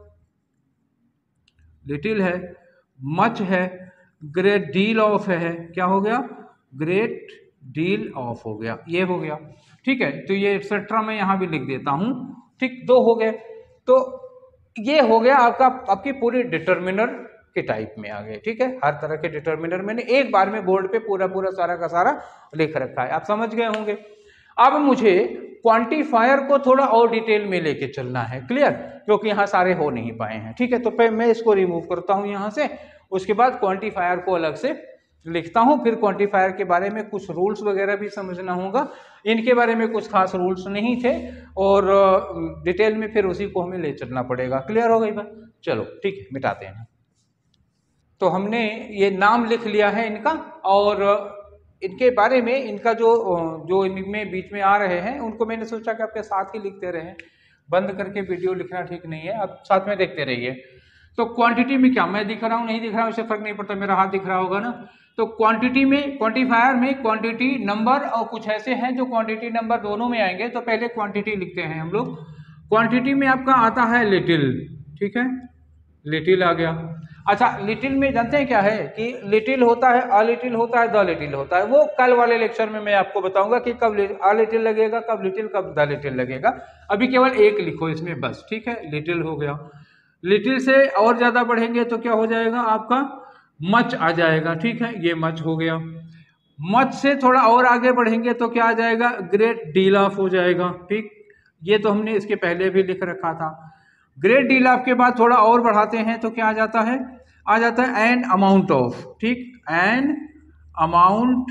लिटिल है, मच है, ग्रेट डील ऑफ है, क्या हो गया, ग्रेट डील ऑफ हो गया, ये हो गया। ठीक है, तो ये एक्सेट्रा मैं यहाँ भी लिख देता हूँ। ठीक, दो हो गए। तो ये हो गया आपका, आपकी पूरी डिटर्मिनर के टाइप में आ गए। ठीक है, हर तरह के डिटर्मिनर मैंने एक बार में बोर्ड पे पूरा सारा का सारा लिख रखा है, आप समझ गए होंगे। अब मुझे क्वांटिफायर को थोड़ा और डिटेल में लेके चलना है, क्लियर, क्योंकि यहाँ सारे हो नहीं पाए हैं। ठीक है, तो मैं इसको रिमूव करता हूँ यहाँ से, उसके बाद क्वांटिफायर को अलग से लिखता हूँ। फिर क्वांटिफायर के बारे में कुछ रूल्स वगैरह भी समझना होगा, इनके बारे में कुछ खास रूल्स नहीं थे, और डिटेल में फिर उसी को हमें ले चलना पड़ेगा। क्लियर हो गई बात? चलो ठीक है, मिटाते हैं। तो हमने ये नाम लिख लिया है इनका, और इनके बारे में, इनका जो इनमें बीच में आ रहे हैं उनको मैंने सोचा कि आपके साथ ही लिखते रहे, बंद करके वीडियो लिखना ठीक नहीं है, आप साथ में देखते रहिए। तो क्वांटिटी में क्या, मैं दिख रहा हूँ नहीं दिख रहा हूँ इससे फर्क नहीं पड़ता, मेरा हाथ दिख रहा होगा ना। तो क्वांटिटी में, क्वांटिफायर में क्वांटिटी, नंबर और कुछ ऐसे हैं जो क्वांटिटी नंबर दोनों में आएंगे। तो पहले क्वांटिटी लिखते हैं हम लोग। क्वांटिटी में आपका आता है लिटिल, ठीक है, लिटिल आ गया। अच्छा, लिटिल में जानते हैं क्या है कि लिटिल होता है, अ लिटिल होता है, द लिटिल होता है। वो कल वाले लेक्चर में मैं आपको बताऊंगा कि कब अ लिटिल लगेगा, कब लिटिल, कब द लिटिल लगेगा। अभी केवल एक लिखो इसमें बस। ठीक है, लिटिल हो गया। लिटिल से और ज़्यादा बढ़ेंगे तो क्या हो जाएगा आपका मच आ जाएगा, ठीक है, ये मच हो गया। मच से थोड़ा और आगे बढ़ेंगे तो क्या आ जाएगा, ग्रेट डील ऑफ हो जाएगा, ठीक, ये तो हमने इसके पहले भी लिख रखा था। ग्रेट डील ऑफ के बाद थोड़ा और बढ़ाते हैं तो क्या आ जाता है, आ जाता है एन अमाउंट ऑफ, ठीक, an amount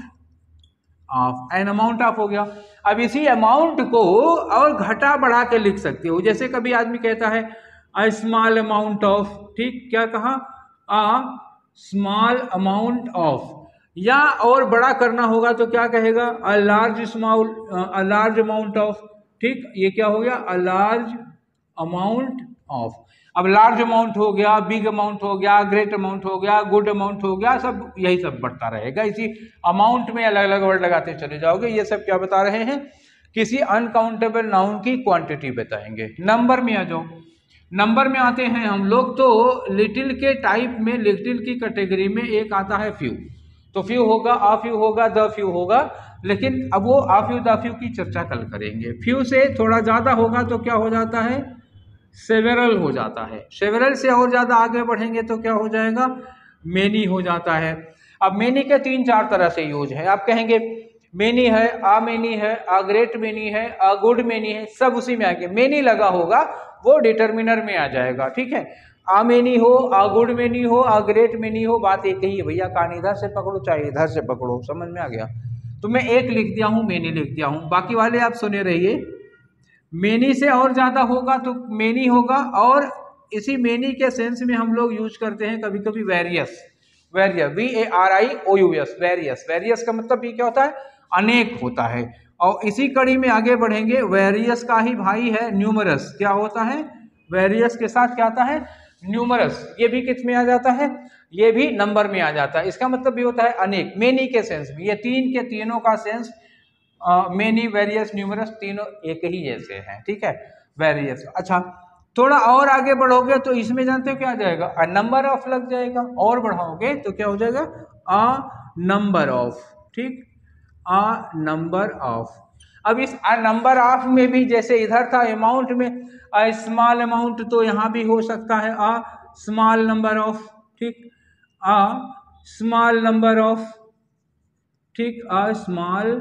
of, an amount of हो गया। अब इसी अमाउंट को और घटा बढ़ा के लिख सकते हो, जैसे कभी आदमी कहता है अ स्मॉल अमाउंट ऑफ, ठीक, क्या कहा, अ स्मॉल अमाउंट ऑफ, या और बड़ा करना होगा तो क्या कहेगा, अ लार्ज अमाउंट ऑफ, ठीक, ये क्या हो गया, अ लार्ज अमाउंट ऑफ। अब लार्ज अमाउंट हो गया, बिग अमाउंट हो गया, ग्रेट अमाउंट हो गया, गुड अमाउंट हो गया, सब यही सब बढ़ता रहेगा। इसी अमाउंट में अलग अलग वर्ड लगाते चले जाओगे। ये सब क्या बता रहे हैं, किसी अनकाउंटेबल नाउन की क्वांटिटी बताएंगे। नंबर में आ जाओ, नंबर में आते हैं हम लोग तो लिटिल के टाइप में, लिटिल की कैटेगरी में एक आता है फ्यू, तो फ्यू होगा, आ फ्यू होगा, द फ्यू होगा, लेकिन अब वो आ फ्यू द फ्यू की चर्चा कल करेंगे। फ्यू से थोड़ा ज्यादा होगा तो क्या हो जाता है, सेवेरल हो जाता है। सेवेरल से और ज्यादा आगे बढ़ेंगे तो क्या हो जाएगा, मेनी हो जाता है। अब मेनी के 3-4 तरह से यूज है। आप कहेंगे मेनी है, आ मेनी है, आ ग्रेट मेनी है, आ गुड मेनी है, सब उसी में आएंगे। मेनी लगा होगा वो डिटर्मिनर में आ जाएगा, ठीक है। आ मेनी हो, आ गुड मेनी हो, आ ग्रेट मेनी हो, बात एक ही है भैया, कान इधर से पकड़ो चाहे इधर से पकड़ो, समझ में आ गया। तो मैं एक लिख दिया हूं, मेनी लिख दिया हूं, बाकी वाले आप सुने रहिए। मेनी से और ज्यादा होगा तो मेनी होगा, और इसी मेनी के सेंस में हम लोग यूज करते हैं कभी कभी various, various, VARIOUS, various. Various का मतलब ये क्या होता है, अनेक होता है। और इसी कड़ी में आगे बढ़ेंगे, वेरियस का ही भाई है न्यूमरस। क्या होता है, वेरियस के साथ क्या आता है, न्यूमरस। ये भी किस में आ जाता है, ये भी नंबर में आ जाता है। इसका मतलब ये होता है अनेक, मेनी के सेंस में। ये तीन के तीनों का सेंस, मेनी, वेरियस, न्यूमरस, तीनों एक ही जैसे हैं, ठीक है, वेरियस। अच्छा, थोड़ा और आगे बढ़ोगे तो इसमें जानते हो क्या आ जाएगा, अ नंबर ऑफ लग जाएगा। और बढ़ाओगे तो क्या हो जाएगा, अ नंबर ऑफ, ठीक, अ नंबर ऑफ। अब इस अ नंबर ऑफ में भी जैसे इधर था अमाउंट में, अ स्मॉल अमाउंट, तो यहां भी हो सकता है अ स्मॉल नंबर ऑफ, ठीक, अ स्मॉल नंबर ऑफ, ठीक, अ स्मॉल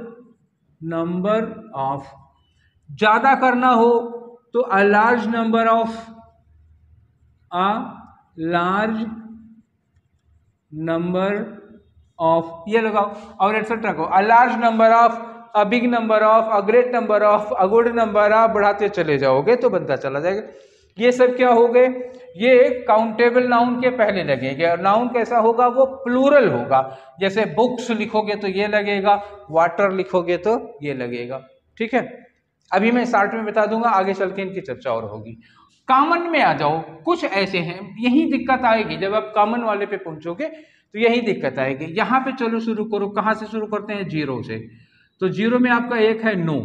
नंबर ऑफ। ज्यादा करना हो तो a large number of, a large number of, ये लगाओ और एटसेट्रा को, a large number of, a big number of, a great number of, a good number of, बढ़ाते चले जाओगे तो बनता चला जाएगा। ये सब क्या हो गए, ये काउंटेबल नाउन के पहले लगेंगे। और नाउन कैसा होगा, वो प्लूरल होगा। जैसे बुक्स लिखोगे तो ये लगेगा, वाटर लिखोगे तो ये लगेगा, ठीक है। अभी मैं स्टार्ट में बता दूंगा, आगे चल के इनकी चर्चा और होगी। कॉमन में आ जाओ, कुछ ऐसे हैं, यही दिक्कत आएगी जब आप कॉमन वाले पे पहुंचोगे, तो यही दिक्कत आएगी। यहां पे चलो शुरू करो, कहां से शुरू करते हैं, जीरो से। तो जीरो में आपका एक है नो।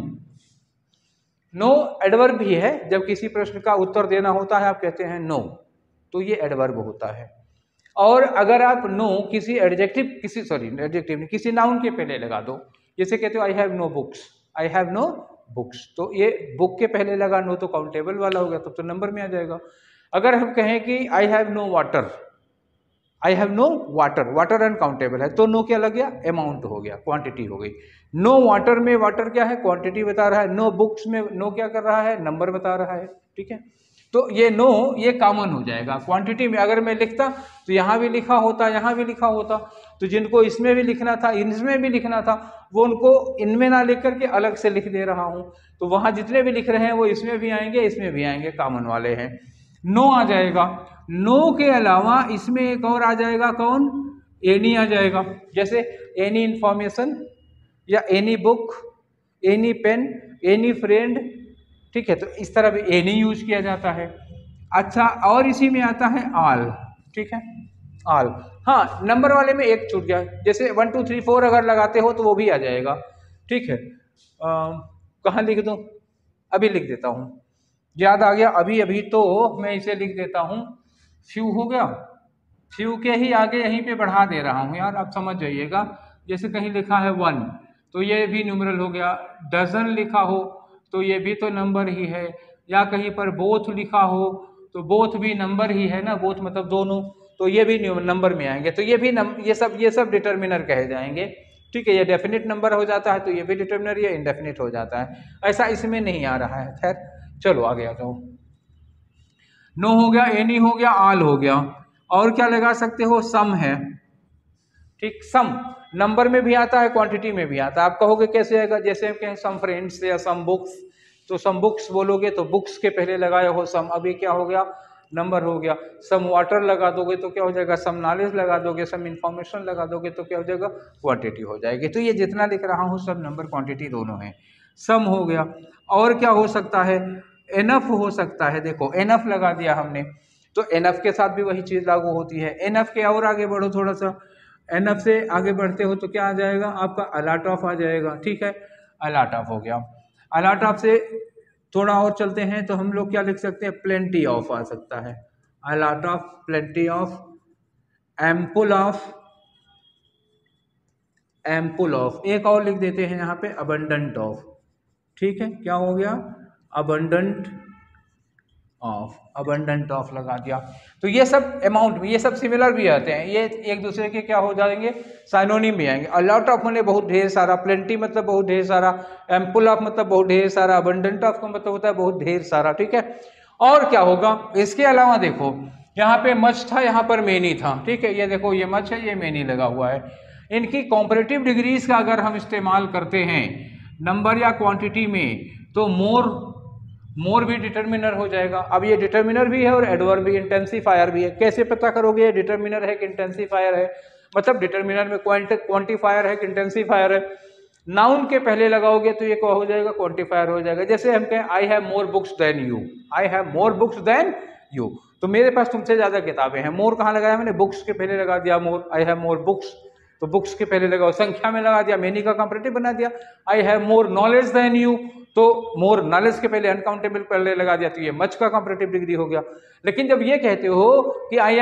नो एडवर्ब भी है, जब किसी प्रश्न का उत्तर देना होता है आप कहते हैं नो, तो ये एडवर्ब होता है। और अगर आप नो किसी एडजेक्टिव, एडजेक्टिव नहीं, किसी नाउन के पहले लगा दो, जैसे कहते हो I have no books, I have no books, तो ये बुक के पहले लगा नो तो काउंटेबल वाला हो गया, तो नंबर में आ जाएगा। अगर हम कहें कि I have no water, I have no water, water uncountable है, तो नो क्या लग गया, अमाउंट हो गया, क्वांटिटी हो गई। नो वाटर में वाटर क्या है, क्वांटिटी बता रहा है। नो बुक्स में नो क्या कर रहा है, नंबर बता रहा है, ठीक है। तो ये नो, ये कॉमन हो जाएगा। क्वांटिटी में अगर मैं लिखता तो यहाँ भी लिखा होता, यहाँ भी लिखा होता, तो जिनको इसमें भी लिखना था, इनमें भी लिखना था, वो उनको इनमें ना लिख करके अलग से लिख दे रहा हूँ, तो वहाँ जितने भी लिख रहे हैं वो इसमें भी आएंगे, इसमें भी आएंगे, कॉमन वाले हैं। नो आ जाएगा। नो के अलावा इसमें एक और आ जाएगा, कौन, एनी आ जाएगा। जैसे एनी इंफॉर्मेशन, या any book, any pen, any friend, ठीक है, तो इस तरह भी एनी यूज किया जाता है। अच्छा, और इसी में आता है ऑल, ठीक है, ऑल। हाँ, नंबर वाले में एक छूट गया, जैसे 1 2 3 4 अगर लगाते हो तो वो भी आ जाएगा, ठीक है। कहाँ लिख दूं, अभी लिख देता हूँ, याद आ गया अभी अभी, तो मैं इसे लिख देता हूँ, फ्यू हो गया, फ्यू के ही आगे यहीं पे बढ़ा दे रहा हूँ यार, आप समझ जाइएगा। जैसे कहीं लिखा है 1 तो ये भी न्यूमरल हो गया, डजन लिखा हो तो ये भी तो नंबर ही है, या कहीं पर बोथ लिखा हो तो बोथ भी नंबर ही है ना, बोथ मतलब दोनों, तो ये भी नंबर में आएंगे, तो ये भी ये सब डिटर्मिनर कहे जाएंगे। ठीक है, ये डेफिनेट नंबर हो जाता है तो ये भी डिटर्मिनर, ये इंडेफिनिट हो जाता है। ऐसा इसमें नहीं आ रहा है। खैर चलो आगे आ जाओ। नो हो गया, एनी हो गया, आल हो गया, और क्या लगा सकते हो, सम है। ठीक, सम नंबर में भी आता है, क्वांटिटी में भी आता है। आप कहोगे कैसे आएगा, जैसे हम कहें सम फ्रेंड्स या सम बुक्स, तो सम बुक्स बोलोगे तो बुक्स के पहले लगाया हो सम, अब ये क्या हो गया, नंबर हो गया। सम वाटर लगा दोगे तो क्या हो जाएगा, सम नॉलेज लगा दोगे, सम इंफॉर्मेशन लगा दोगे तो क्या हो जाएगा, क्वांटिटी हो जाएगी। तो ये जितना लिख रहा हूँ सब नंबर क्वांटिटी दोनों है। सम हो गया, और क्या हो सकता है, एनफ हो सकता है। देखो एनफ लगा दिया हमने, तो एनफ के साथ भी वही चीज लागू होती है। एनफ के और आगे बढ़ो थोड़ा सा, एनफ से आगे बढ़ते हो तो क्या आ जाएगा आपका, अलाट ऑफ आ जाएगा। ठीक है, अलाट ऑफ हो गया। अलाट ऑफ से थोड़ा और चलते हैं तो हम लोग क्या लिख सकते हैं, प्लेंटी ऑफ आ सकता है। A lot of, plenty of, ample of, ample of, एक और लिख देते हैं यहाँ पे, अबंडेंट ऑफ। ठीक है, क्या हो गया, अबंडेंट ऑफ, अबंडेंट ऑफ लगा दिया। तो ये सब अमाउंट में, ये सब सिमिलर भी आते हैं, ये एक दूसरे के क्या हो जाएंगे, साइनोनिम भी आएंगे। अलॉट ऑफ होने बहुत ढेर सारा, प्लेंटी मतलब बहुत ढेर सारा, एम्पुल ऑफ मतलब बहुत ढेर सारा, अबंडेंट ऑफ का मतलब होता है बहुत ढेर सारा। ठीक है, और क्या होगा इसके अलावा, देखो यहाँ पे मच था, यहाँ पर मेनी था। ठीक है, ये देखो ये मच है, ये मेनी लगा हुआ है। इनकी कॉम्परेटिव डिग्रीज का अगर हम इस्तेमाल करते हैं नंबर या क्वांटिटी में, तो मोर भी डिटर्मिनर हो जाएगा। अब ये डिटर्मिनर भी है और एडवर्ब भी, इंटेंसिफायर भी है। कैसे पता करोगे ये डिटर्मिनर है कि इंटेंसिफायर है, मतलब डिटर्मिनर में क्वांटिफायर है कि इंटेंसिफायर है। नाउन के पहले लगाओगे तो ये क्या हो जाएगा, क्वांटिफायर हो जाएगा। जैसे हम कहें I have more books than you, I have more books than you, तो मेरे पास तुमसे ज्यादा किताबें हैं। मोर कहाँ लगाया मैंने, बुक्स के पहले लगा दिया more, I have more books, तो बुक्स के पहले लगाओ, संख्या में लगा दिया, मेनी का कंपैरेटिव बना दिया। I have more knowledge than you, तो मोर नॉलेज के पहले अनकाउंटेबल पहले लगा दिया, तो ये मच का कंपैरेटिव डिग्री हो गया। लेकिन जब ये कहते हो कि I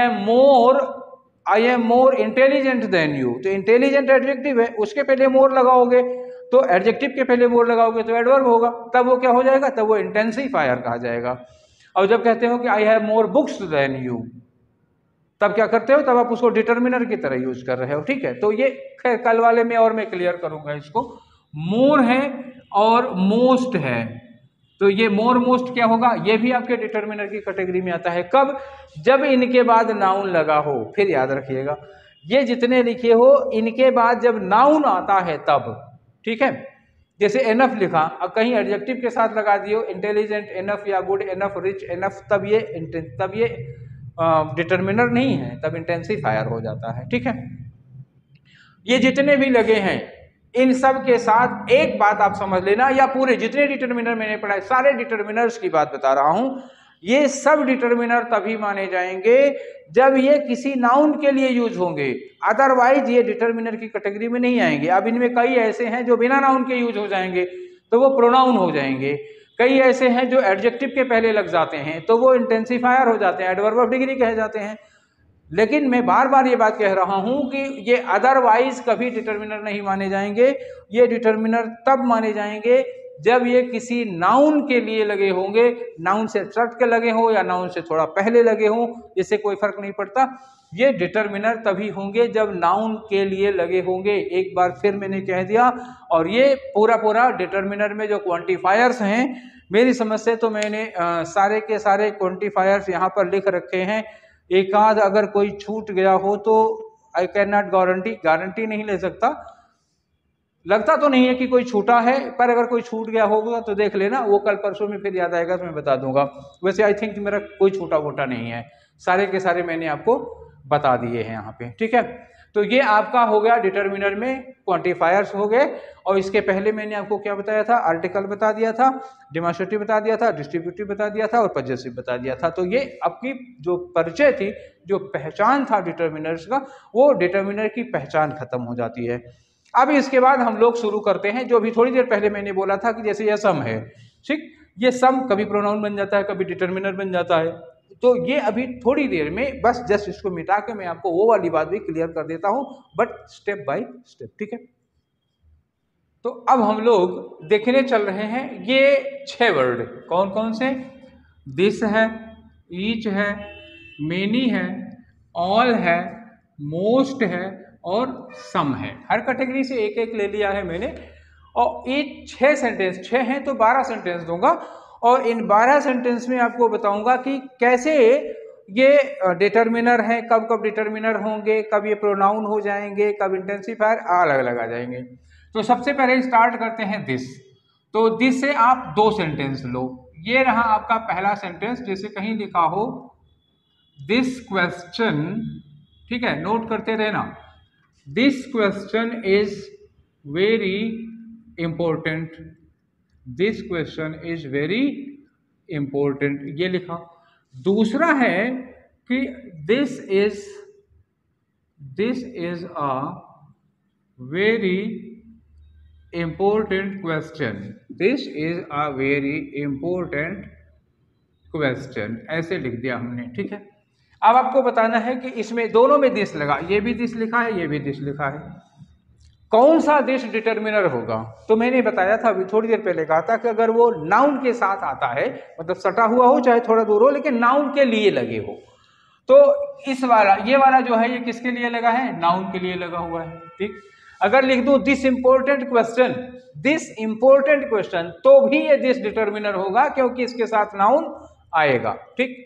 am more intelligent than you, तो इंटेलिजेंट एडजेक्टिव है, उसके पहले मोर लगाओगे, तो एडजेक्टिव के पहले मोर लगाओगे तो एडवर्ब होगा, तब वो क्या हो जाएगा, तब वो इंटेंसिफायर कहा जाएगा। और जब कहते हो कि I have more books than you, तब क्या करते हो, तब आप उसको डिटर्मिनर की तरह यूज कर रहे हो। ठीक है, तो ये खैर कल वाले में और मैं क्लियर करूंगा इसको। मोर है और मोस्ट है, तो ये मोर मोस्ट क्या होगा, ये भी आपके डिटर्मिनर की कैटेगरी में आता है। कब, जब इनके बाद नाउन लगा हो। फिर याद रखिएगा ये जितने लिखे हो इनके बाद जब नाउन आता है तब। ठीक है, जैसे एनफ लिखा, अब कहीं एडजेक्टिव के साथ लगा दियो, इंटेलिजेंट एनफ या गुड एनफ, रिच एनफ, तब ये डिटर्मिनर नहीं है, तब इंटेंसिफायर हो जाता है। ठीक है, ये जितने भी लगे हैं इन सब के साथ एक बात आप समझ लेना, या पूरे जितने डिटर्मिनर मैंने पढ़ाए सारे डिटर्मिनर्स की बात बता रहा हूं, ये सब डिटर्मिनर तभी माने जाएंगे जब ये किसी नाउन के लिए यूज होंगे, अदरवाइज ये डिटर्मिनर की कैटेगरी में नहीं आएंगे। अब इनमें कई ऐसे हैं जो बिना नाउन के यूज हो जाएंगे तो वो प्रोनाउन हो जाएंगे, कई ऐसे हैं जो एडजेक्टिव के पहले लग जाते हैं तो वो इंटेंसिफायर हो जाते हैं, एडवर्ब ऑफ डिग्री कहे जाते हैं। लेकिन मैं बार बार ये बात कह रहा हूं कि ये अदरवाइज कभी डिटर्मिनर नहीं माने जाएंगे। ये डिटर्मिनर तब माने जाएंगे जब ये किसी नाउन के लिए लगे होंगे, नाउन से स्टार्ट के लगे हो या नाउन से थोड़ा पहले लगे हो, इससे कोई फर्क नहीं पड़ता। ये डिटर्मिनर तभी होंगे जब नाउन के लिए लगे होंगे। एक बार फिर मैंने कह दिया। और ये पूरा डिटर्मिनर में जो क्वांटिफायर्स हैं, मेरी समझ से तो मैंने सारे के सारे क्वांटिफायर्स यहाँ पर लिख रखे हैं। एक आध अगर कोई छूट गया हो तो आई कैन नॉट गारंटी नहीं ले सकता, लगता तो नहीं है कि कोई छूटा है, पर अगर कोई छूट गया होगा तो देख लेना, वो कल परसों में फिर याद आएगा तो मैं बता दूंगा। वैसे आई थिंक मेरा कोई छूटा वोटा नहीं है, सारे के सारे मैंने आपको बता दिए हैं यहाँ पे। ठीक है, तो ये आपका हो गया डिटर्मिनर में क्वांटिफायर्स हो गए। और इसके पहले मैंने आपको क्या बताया था, आर्टिकल बता दिया था, डेमोस्ट्रेटिव बता दिया था, डिस्ट्रीब्यूटिव बता दिया था और पजेसिव बता दिया था। तो ये आपकी जो परिचय थी, जो पहचान था डिटर्मिनर्स का, वो डिटर्मिनर की पहचान खत्म हो जाती है। अब इसके बाद हम लोग शुरू करते हैं जो भी थोड़ी देर पहले मैंने बोला था कि जैसे यह सम है, ठीक, ये सम कभी प्रोनाउन बन जाता है, कभी डिटर्मिनर बन जाता है। तो ये अभी थोड़ी देर में बस जस्ट इसको मिटा के मैं आपको वो वाली बात भी क्लियर कर देता हूं, बट स्टेप बाय स्टेप। ठीक है, तो अब हम लोग देखने चल रहे हैं ये 6 वर्ड कौन कौन से। दिस है, ईच है, मेनी है, ऑल है, मोस्ट है और सम है। हर कैटेगरी से एक एक ले लिया है मैंने। और ये 6 सेंटेंस, 6 हैं तो 12 सेंटेंस दूंगा और इन 12 सेंटेंस में आपको बताऊंगा कि कैसे ये डिटर्मिनर है, कब कब डिटर्मिनर होंगे, कब ये प्रोनाउन हो जाएंगे, कब इंटेंसिफायर, अलग अलग आ जाएंगे। तो सबसे पहले स्टार्ट करते हैं दिस। तो दिस से आप 2 सेंटेंस लो। ये रहा आपका पहला सेंटेंस, जैसे कहीं लिखा हो दिस क्वेश्चन, ठीक है, नोट करते रहना। This question is very important, this question is very important, ये लिखा। दूसरा है कि this is a very important question, this is a very important question, ऐसे लिख दिया हमने, ठीक है। अब आपको बताना है कि इसमें दोनों में दिस लगा, ये भी दिस लिखा है, ये भी दिस लिखा है, कौन सा दिस डिटर्मिनर होगा। तो मैंने बताया था अभी थोड़ी देर पहले कहा था कि अगर वो नाउन के साथ आता है, मतलब सटा हुआ हो चाहे थोड़ा दूर हो, लेकिन नाउन के लिए लगे हो, तो इस वाला, ये वाला जो है ये किसके लिए लगा है, नाउन के लिए लगा हुआ है, ठीक। अगर लिख दूं this important question, this important question, तो भी ये दिस डिटर्मिनर होगा क्योंकि इसके साथ नाउन आएगा, ठीक।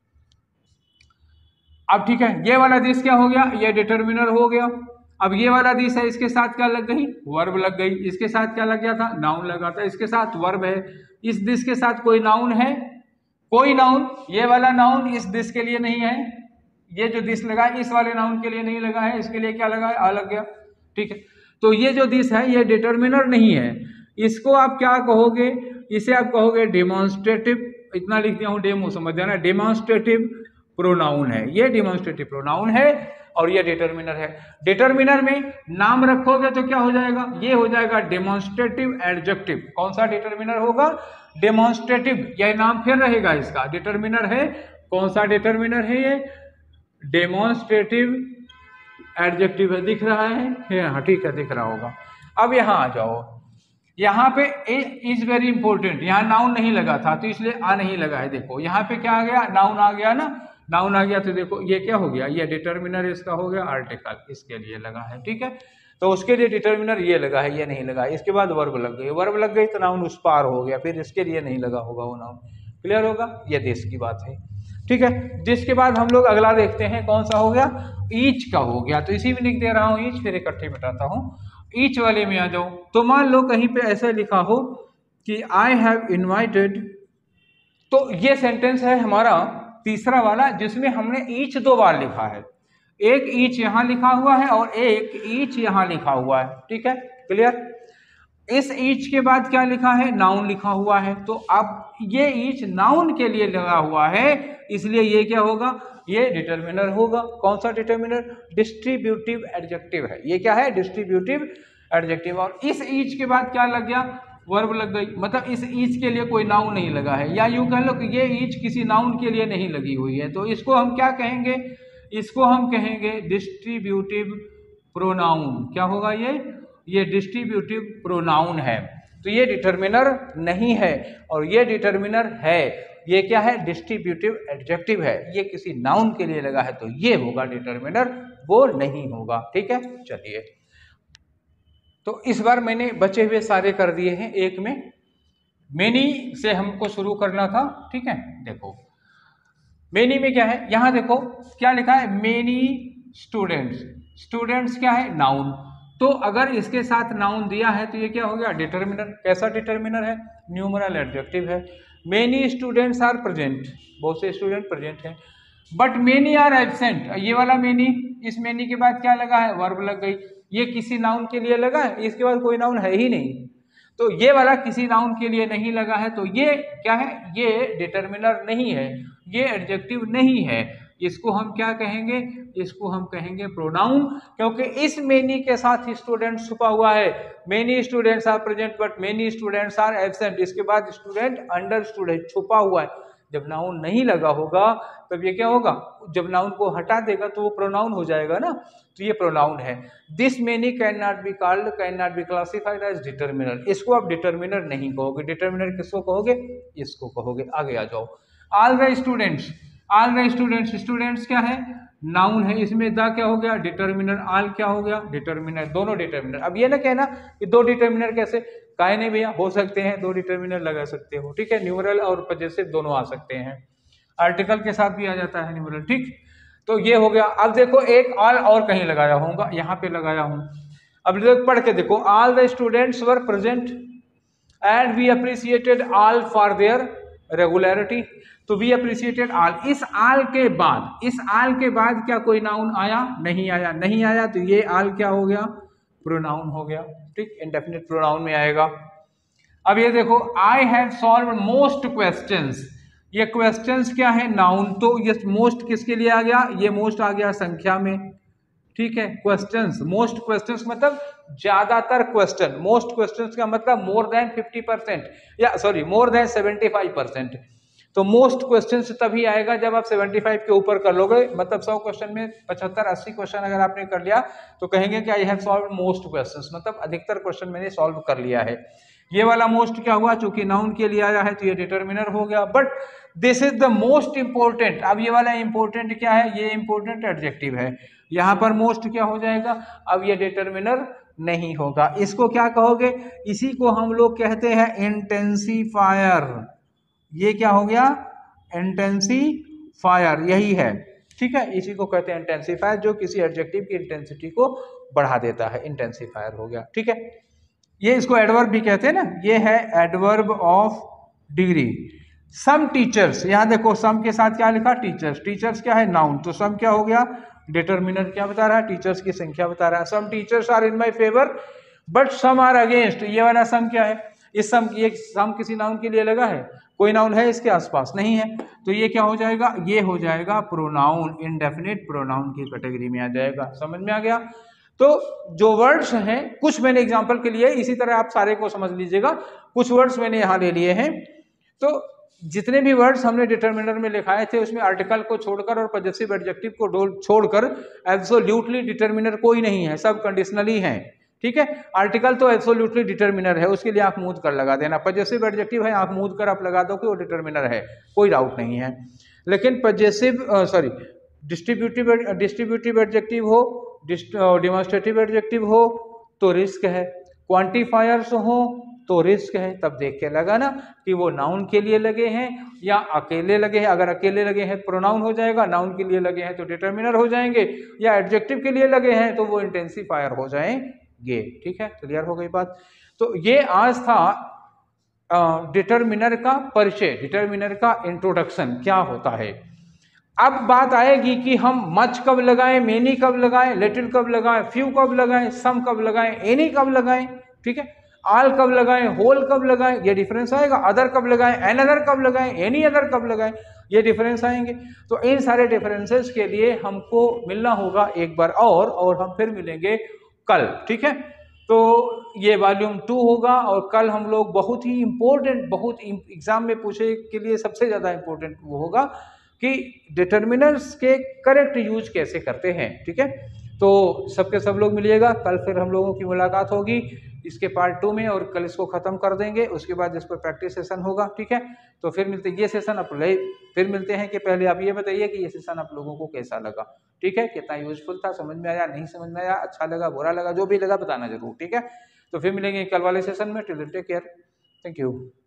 अब ठीक है, ये वाला दिस क्या हो गया, ये डिटर्मिनर हो गया। अब ये वाला दिस है, इसके साथ क्या लग गई, वर्ब लग गई। इसके साथ क्या लग गया था, नाउन लगा था, इसके साथ वर्ब है। इस दिस के साथ कोई नाउन है, कोई नाउन, ये वाला नाउन इस दिस के लिए नहीं है, ये जो दिस लगा है इस वाले नाउन के लिए नहीं लगा है, इसके लिए क्या लगा है, आ लग गया, ठीक है। तो ये जो दिस है ये डिटर्मिनर नहीं है, इसको आप क्या कहोगे, इसे आप कहोगे डेमोन्स्ट्रेटिव, इतना लिख दिया हूं डेमो, समझ जाना, डेमोन्स्ट्रेटिव प्रोनाउन है, ये डेमोन्स्ट्रेटिव प्रोनाउन है और ये डिटर्मिनर है। डिटर्मिनर में नाम रखोगे तो क्या हो जाएगा, ये हो जाएगा डेमोन्स्ट्रेटिव एडजेक्टिव। कौन सा डिटर्मिनर होगा, डेमोन्स्ट्रेटिव, यह नाम फिर रहेगा इसका, डिटर्मिनर है। कौन सा डिटर्मिनर है ये, डेमोन्स्ट्रेटिव एडजेक्टिव है, दिख रहा है, हाँ ठीक है, दिख रहा होगा। अब यहाँ आ जाओ, यहाँ पे इज वेरी इंपॉर्टेंट, यहाँ नाउन नहीं लगा था तो इसलिए आ नहीं लगा है, देखो यहाँ पे क्या आ गया, नाउन आ गया ना, नाउन आ गया तो देखो ये क्या हो गया, ये डिटर्मिनर इसका हो गया आर्टिकल, इसके लिए लगा है, ठीक है। तो उसके लिए डिटर्मिनर ये लगा है, ये नहीं लगा है। इसके बाद वर्ब लग गई, वर्ब लग गई तो नाउन उस पार हो गया, फिर इसके लिए नहीं लगा होगा वो नाउन, क्लियर होगा, ये दिस की बात है, ठीक है। जिसके बाद हम लोग अगला देखते हैं, कौन सा हो गया, ईच का हो गया। तो इसी में लिख दे रहा हूँ ईच, फिर इकट्ठे बताता हूँ। ईच वाले में आ जाओ, तो मान लो कहीं पे ऐसा लिखा हो कि आई हैव इन्वाइटेड, तो ये सेंटेंस है हमारा तीसरा वाला, जिसमें हमने ईच 2 बार लिखा है, एक ईच यहाँ लिखा हुआ है और एक ईच यहाँ लिखा हुआ है, ठीक है, क्लियर। इस ईच के बाद क्या लिखा है, नाउन लिखा हुआ है। तो अब ये ईच नाउन के लिए लगा हुआ है, इसलिए ये क्या होगा, ये डिटर्मिनर होगा। कौन सा डिटर्मिनर, डिस्ट्रीब्यूटिव एडजेक्टिव है, ये क्या है, डिस्ट्रीब्यूटिव एडजेक्टिव। और इस ईच के बाद क्या लग गया, वर्ब लग गई, मतलब इस ईच के लिए कोई नाउन नहीं लगा है, या यूं कह लो कि ये ईच किसी नाउन के लिए नहीं लगी हुई है, तो इसको हम क्या कहेंगे, इसको हम कहेंगे डिस्ट्रीब्यूटिव प्रोनाउन। क्या होगा ये डिस्ट्रीब्यूटिव प्रोनाउन है। तो ये डिटर्मिनर नहीं है और ये डिटर्मिनर है, ये क्या है, डिस्ट्रीब्यूटिव एडजेक्टिव है, ये किसी नाउन के लिए लगा है तो ये होगा डिटर्मिनर, वो नहीं होगा, ठीक है। चलिए, तो इस बार मैंने बचे हुए सारे कर दिए हैं एक में, मेनी से हमको शुरू करना था, ठीक है। देखो मेनी में क्या है, यहां देखो क्या लिखा है, मेनी स्टूडेंट्स, स्टूडेंट्स क्या है, नाउन। तो अगर इसके साथ नाउन दिया है तो ये क्या हो गया, डिटर्मिनर। कैसा डिटर्मिनर है, न्यूमरल एडजेक्टिव है। मेनी स्टूडेंट्स आर प्रेजेंट, बहुत से स्टूडेंट प्रेजेंट हैं, बट मेनी आर एब्सेंट, ये वाला मेनी, इस मेनी के बाद क्या लगा है, वर्ब लग गई, ये किसी नाउन के लिए लगा है, इसके बाद कोई नाउन है ही नहीं, तो ये वाला किसी नाउन के लिए नहीं लगा है, तो ये क्या है, ये डिटर्मिनर नहीं है, ये एडजेक्टिव नहीं है, इसको हम क्या कहेंगे, इसको हम कहेंगे प्रोनाउन, क्योंकि इस मेनी के साथ स्टूडेंट छुपा हुआ है। Many students are present but many students are absent, इसके बाद स्टूडेंट अंडर स्टूडेंट छुपा हुआ है। जब नाउन नहीं लगा होगा तब ये क्या होगा, जब नाउन को हटा देगा तो वो प्रोनाउन हो जाएगा ना, तो ये प्रोनाउन है। This many can not be called, can not be classified as determiner, इसको आप डिटर्मिनर नहीं कहोगे। डिटर्मिनर किसको कहोगे, इसको कहोगे। आगे आ जाओ, all the students, all the students, students क्या है, नाउन है, इसमें द क्या हो गया, डिटर्मिनर, ऑल क्या हो गया, डिटर्मिनर, दोनों डिटर्मिनर। अब ये ना कहना कि दो डिटर्मिनर कैसे, काहे नहीं भैया, हो सकते हैं, दो डिटर्मिनर लगा सकते हो, ठीक है, न्यूमरल और पजेसिव दोनों आ सकते हैं, आर्टिकल के साथ भी आ जाता है न्यूमरल, ठीक। तो ये हो गया। अब देखो एक ऑल और कहीं लगाया होगा, यहाँ पे लगाया हूँ। अब पढ़ के देखो, all the students were present and we appreciated all for their regularity. तो वी अप्रिसिएटेड ऑल, इस ऑल के बाद, इस ऑल के बाद क्या कोई नाउन आया, नहीं आया, नहीं आया, तो ये ऑल क्या हो गया, प्रोनाउन हो गया, ठीक, इंडेफिनिट प्रोनाउन में आएगा। अब ये देखो, I have solve most questions, ये क्वेश्चंस क्या है, नाउन, तो ये मोस्ट किसके लिए आ गया, ये मोस्ट आ गया संख्या में, ठीक है। क्वेश्चंस, मोस्ट क्वेश्चंस मतलब ज्यादातर क्वेश्चन, मोस्ट क्वेश्चंस का मतलब मोर देन 50% या सॉरी मोर देन 75%। तो मोस्ट क्वेश्चंस तभी आएगा जब आप 75 के ऊपर कर लोगे, मतलब 100 क्वेश्चन में 75-80 क्वेश्चन अगर आपने कर लिया तो कहेंगे कि I have solve most questions, मतलब अधिकतर क्वेश्चन मैंने सॉल्व कर लिया है। ये वाला मोस्ट क्या हुआ, चूंकि नाउन के लिए आया है तो ये डिटर्मिनर हो गया। But this is the most important, अब ये वाला इंपॉर्टेंट क्या है, ये इंपॉर्टेंट एडजेक्टिव है, यहाँ पर मोस्ट क्या हो जाएगा, अब ये डिटर्मिनर नहीं होगा। इसको क्या कहोगे, इसी को हम लोग कहते हैं इंटेंसिफायर। ये क्या हो गया, इंटेंसिफायर, यही है, ठीक है, इसी को कहते हैं इंटेंसिफायर, जो किसी एडजेक्टिव की इंटेंसिटी को बढ़ा देता है, इंटेंसिफायर हो गया, ठीक है। ये इसको एडवर्ब भी कहते हैं ना, ये है adverb of degree. Some teachers, यहां देखो सम के साथ क्या लिखा, टीचर्स, टीचर्स क्या है, नाउन, तो सम क्या हो गया, डिटर्मिनर क्या बता रहा है, टीचर्स की संख्या बता रहा है। Some teachers are in my favour but some are against, ये वाला सम क्या है, इस सम, ये सम किसी नाउन के लिए लगा है, कोई नाउन है इसके आसपास, नहीं है, तो ये क्या हो जाएगा, ये हो जाएगा प्रोनाउन, इंडेफिनिट प्रोनाउन की कैटेगरी में आ जाएगा। समझ में आ गया। तो जो वर्ड्स हैं, कुछ मैंने एग्जांपल के लिए, इसी तरह आप सारे को समझ लीजिएगा, कुछ वर्ड्स मैंने यहाँ ले लिए हैं। तो जितने भी वर्ड्स हमने डिटर्मिनर में लिखाए थे उसमें आर्टिकल को छोड़कर और पजेसिव एडजेक्टिव को छोड़कर एब्सोल्युटली डिटर्मिनर कोई नहीं है, सब कंडीशनली हैं, ठीक है। आर्टिकल तो एब्सोल्युटली डिटर्मिनर है, उसके लिए आंख मूंद कर लगा देना, पजेसिव एडजेक्टिव है, आंख मूंद कर आप लगा दो कि वो डिटर्मिनर है, कोई डाउट नहीं है। लेकिन पजेसिव सॉरी डिस्ट्रीब्यूटिव एडजेक्टिव हो, डिमॉन्स्ट्रेटिव एडजेक्टिव हो तो रिस्क है, क्वांटिफायर्स हो तो रिस्क है। तब देख के लगा ना कि वो नाउन के लिए लगे हैं या अकेले लगे हैं। अगर अकेले लगे हैं प्रोनाउन हो जाएगा, नाउन के लिए लगे हैं तो डिटर्मिनर हो जाएंगे, या एडजेक्टिव के लिए लगे हैं तो वो इंटेंसिफायर हो जाएंगे, ठीक है। क्लियर हो गई बात। तो ये आज था डिटर्मिनर का परिचय, डिटर्मिनर का इंट्रोडक्शन क्या होता है। अब बात आएगी कि हम मच कब लगाएं, मेनी कब लगाएं, लिटिल कब लगाएं, फ्यू कब लगाएं, सम कब लगाएं, एनी कब लगाएं, ठीक है, ऑल कब लगाएं, होल कब लगाएं, ये डिफरेंस आएगा। अदर कब लगाएं, एन अदर कब लगाएं, एनी अदर कब लगाएं, ये डिफरेंस आएंगे। तो इन सारे डिफरेंसेस के लिए हमको मिलना होगा एक बार और हम फिर मिलेंगे कल, ठीक है। तो ये वॉल्यूम 2 होगा और कल हम लोग बहुत ही इंपॉर्टेंट, बहुत एग्जाम में पूछे के लिए सबसे ज्यादा इंपॉर्टेंट वो होगा कि डिटर्मिनर्स के करेक्ट यूज कैसे करते हैं, ठीक है। तो सबके सब लोग मिलिएगा कल, फिर हम लोगों की मुलाकात होगी इसके पार्ट 2 में, और कल इसको खत्म कर देंगे, उसके बाद इस पर प्रैक्टिस सेशन होगा, ठीक है। तो फिर मिलते, ये सेशन आप फिर मिलते हैं कि पहले आप ये बताइए कि ये सेशन आप लोगों को कैसा लगा, ठीक है, कितना यूजफुल था, समझ में आया, नहीं समझ में आया, अच्छा लगा, बुरा लगा, जो भी लगा बताना जरूर, ठीक है। तो फिर मिलेंगे कल वाले सेशन में। Till then take care, thank you.